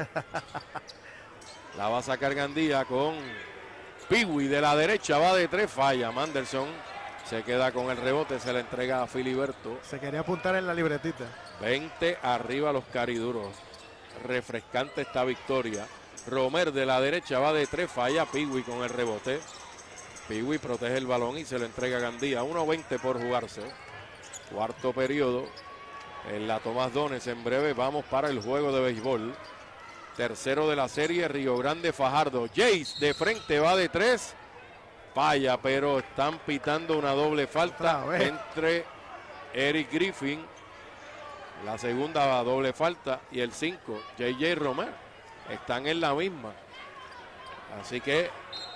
La va a sacar Gandía con Piwi de la derecha, va de 3, falla. Manderson se queda con el rebote, se la entrega a Filiberto. Se quería apuntar en la libretita. 20 arriba los cariduros. Refrescante esta victoria. Romer de la derecha va de 3, falla Piwi con el rebote. Piwi protege el balón y se lo entrega a Gandía. 1:20 por jugarse. Cuarto periodo en la Tomás Dones. En breve vamos para el juego de béisbol. Tercero de la serie, Río Grande Fajardo. Jace de frente va de 3. Falla, pero están pitando una doble falta entre Eric Griffin. La segunda doble falta y el 5, J.J. Romer. Están en la misma. Así que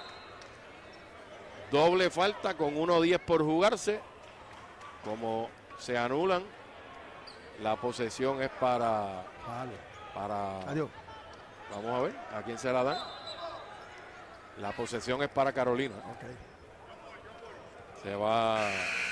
doble falta con 1:10 por jugarse. Como se anulan, la posesión es para... Adiós. Vamos a ver a quién se la dan. La posesión es para Carolina. Se va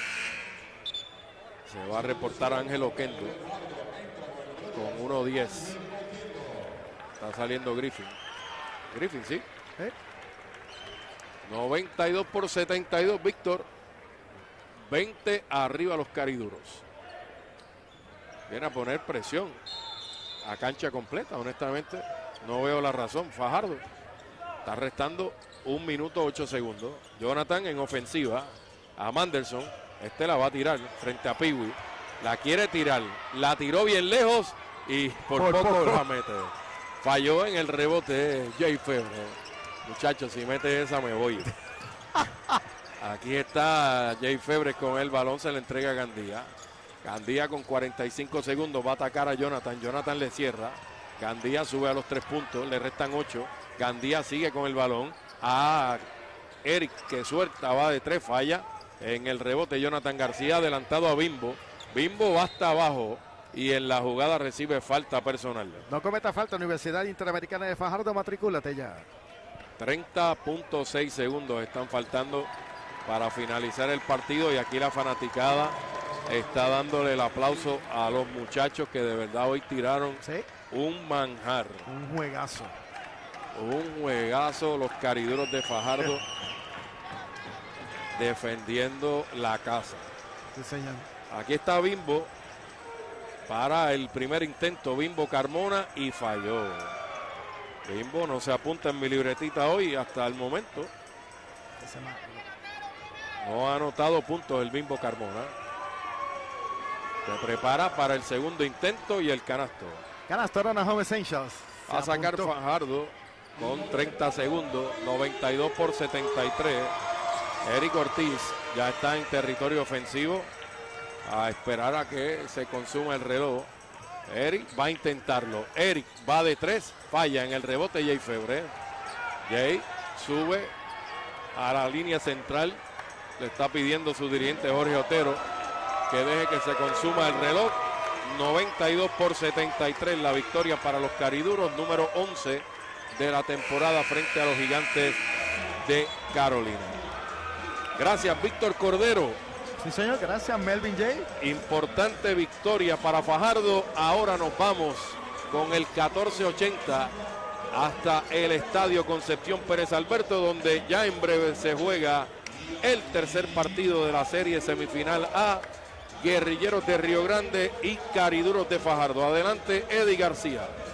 a reportar Ángel Oquendo con 1:10. Está saliendo Griffin. Griffin, sí. 92-72, Víctor. 20 arriba los cariduros. Viene a poner presión a cancha completa, honestamente. No veo la razón. Fajardo está restando 1 minuto 8 segundos. Jonathan en ofensiva a Manderson. Este la va a tirar frente a Peewee. La quiere tirar. La tiró bien lejos y por poco la mete. Falló en el rebote Jay Febre. Muchachos, si mete esa me voy. Aquí está Jay Febre con el balón. Se le entrega a Gandía. Gandía con 45 segundos va a atacar a Jonathan. Jonathan le cierra. Gandía sube a los 3 puntos. Le restan 8. Gandía sigue con el balón. A Eric que suelta, va de 3, falla. En el rebote Jonathan García adelantado a Bimbo. Bimbo va hasta abajo y en la jugada recibe falta personal. No cometa falta, Universidad Interamericana de Fajardo, matricúlate ya. 30.6 segundos están faltando para finalizar el partido y aquí la fanaticada está dándole el aplauso a los muchachos que de verdad hoy tiraron un manjar. Un juegazo. Un juegazo, los cariduros de Fajardo defendiendo la casa. Sí, señor. Aquí está Bimbo para el primer intento. Bimbo Carmona y falló. Bimbo no se apunta en mi libretita hoy hasta el momento. No ha anotado puntos el Bimbo Carmona. Se prepara para el segundo intento y el canasto. Canasto Arona Home Essentials. Va a sacar Fajardo con 30 segundos, 92 por 73. Eric Ortiz ya está en territorio ofensivo a esperar a que se consuma el reloj. Eric va a intentarlo. Eric va de 3, falla en el rebote Jay Febre. Jay sube a la línea central. Le está pidiendo su dirigente Jorge Otero que deje que se consuma el reloj. 92 por 73 la victoria para los cariduros, número 11 de la temporada frente a los Gigantes de Carolina. Gracias, Víctor Cordero. Sí, señor, gracias, Melvin J. Importante victoria para Fajardo. Ahora nos vamos con el 1480 hasta el Estadio Concepción Pérez Alberto, donde ya en breve se juega el tercer partido de la serie semifinal A. Guerrilleros de Río Grande y Cariduros de Fajardo. Adelante, Eddie García.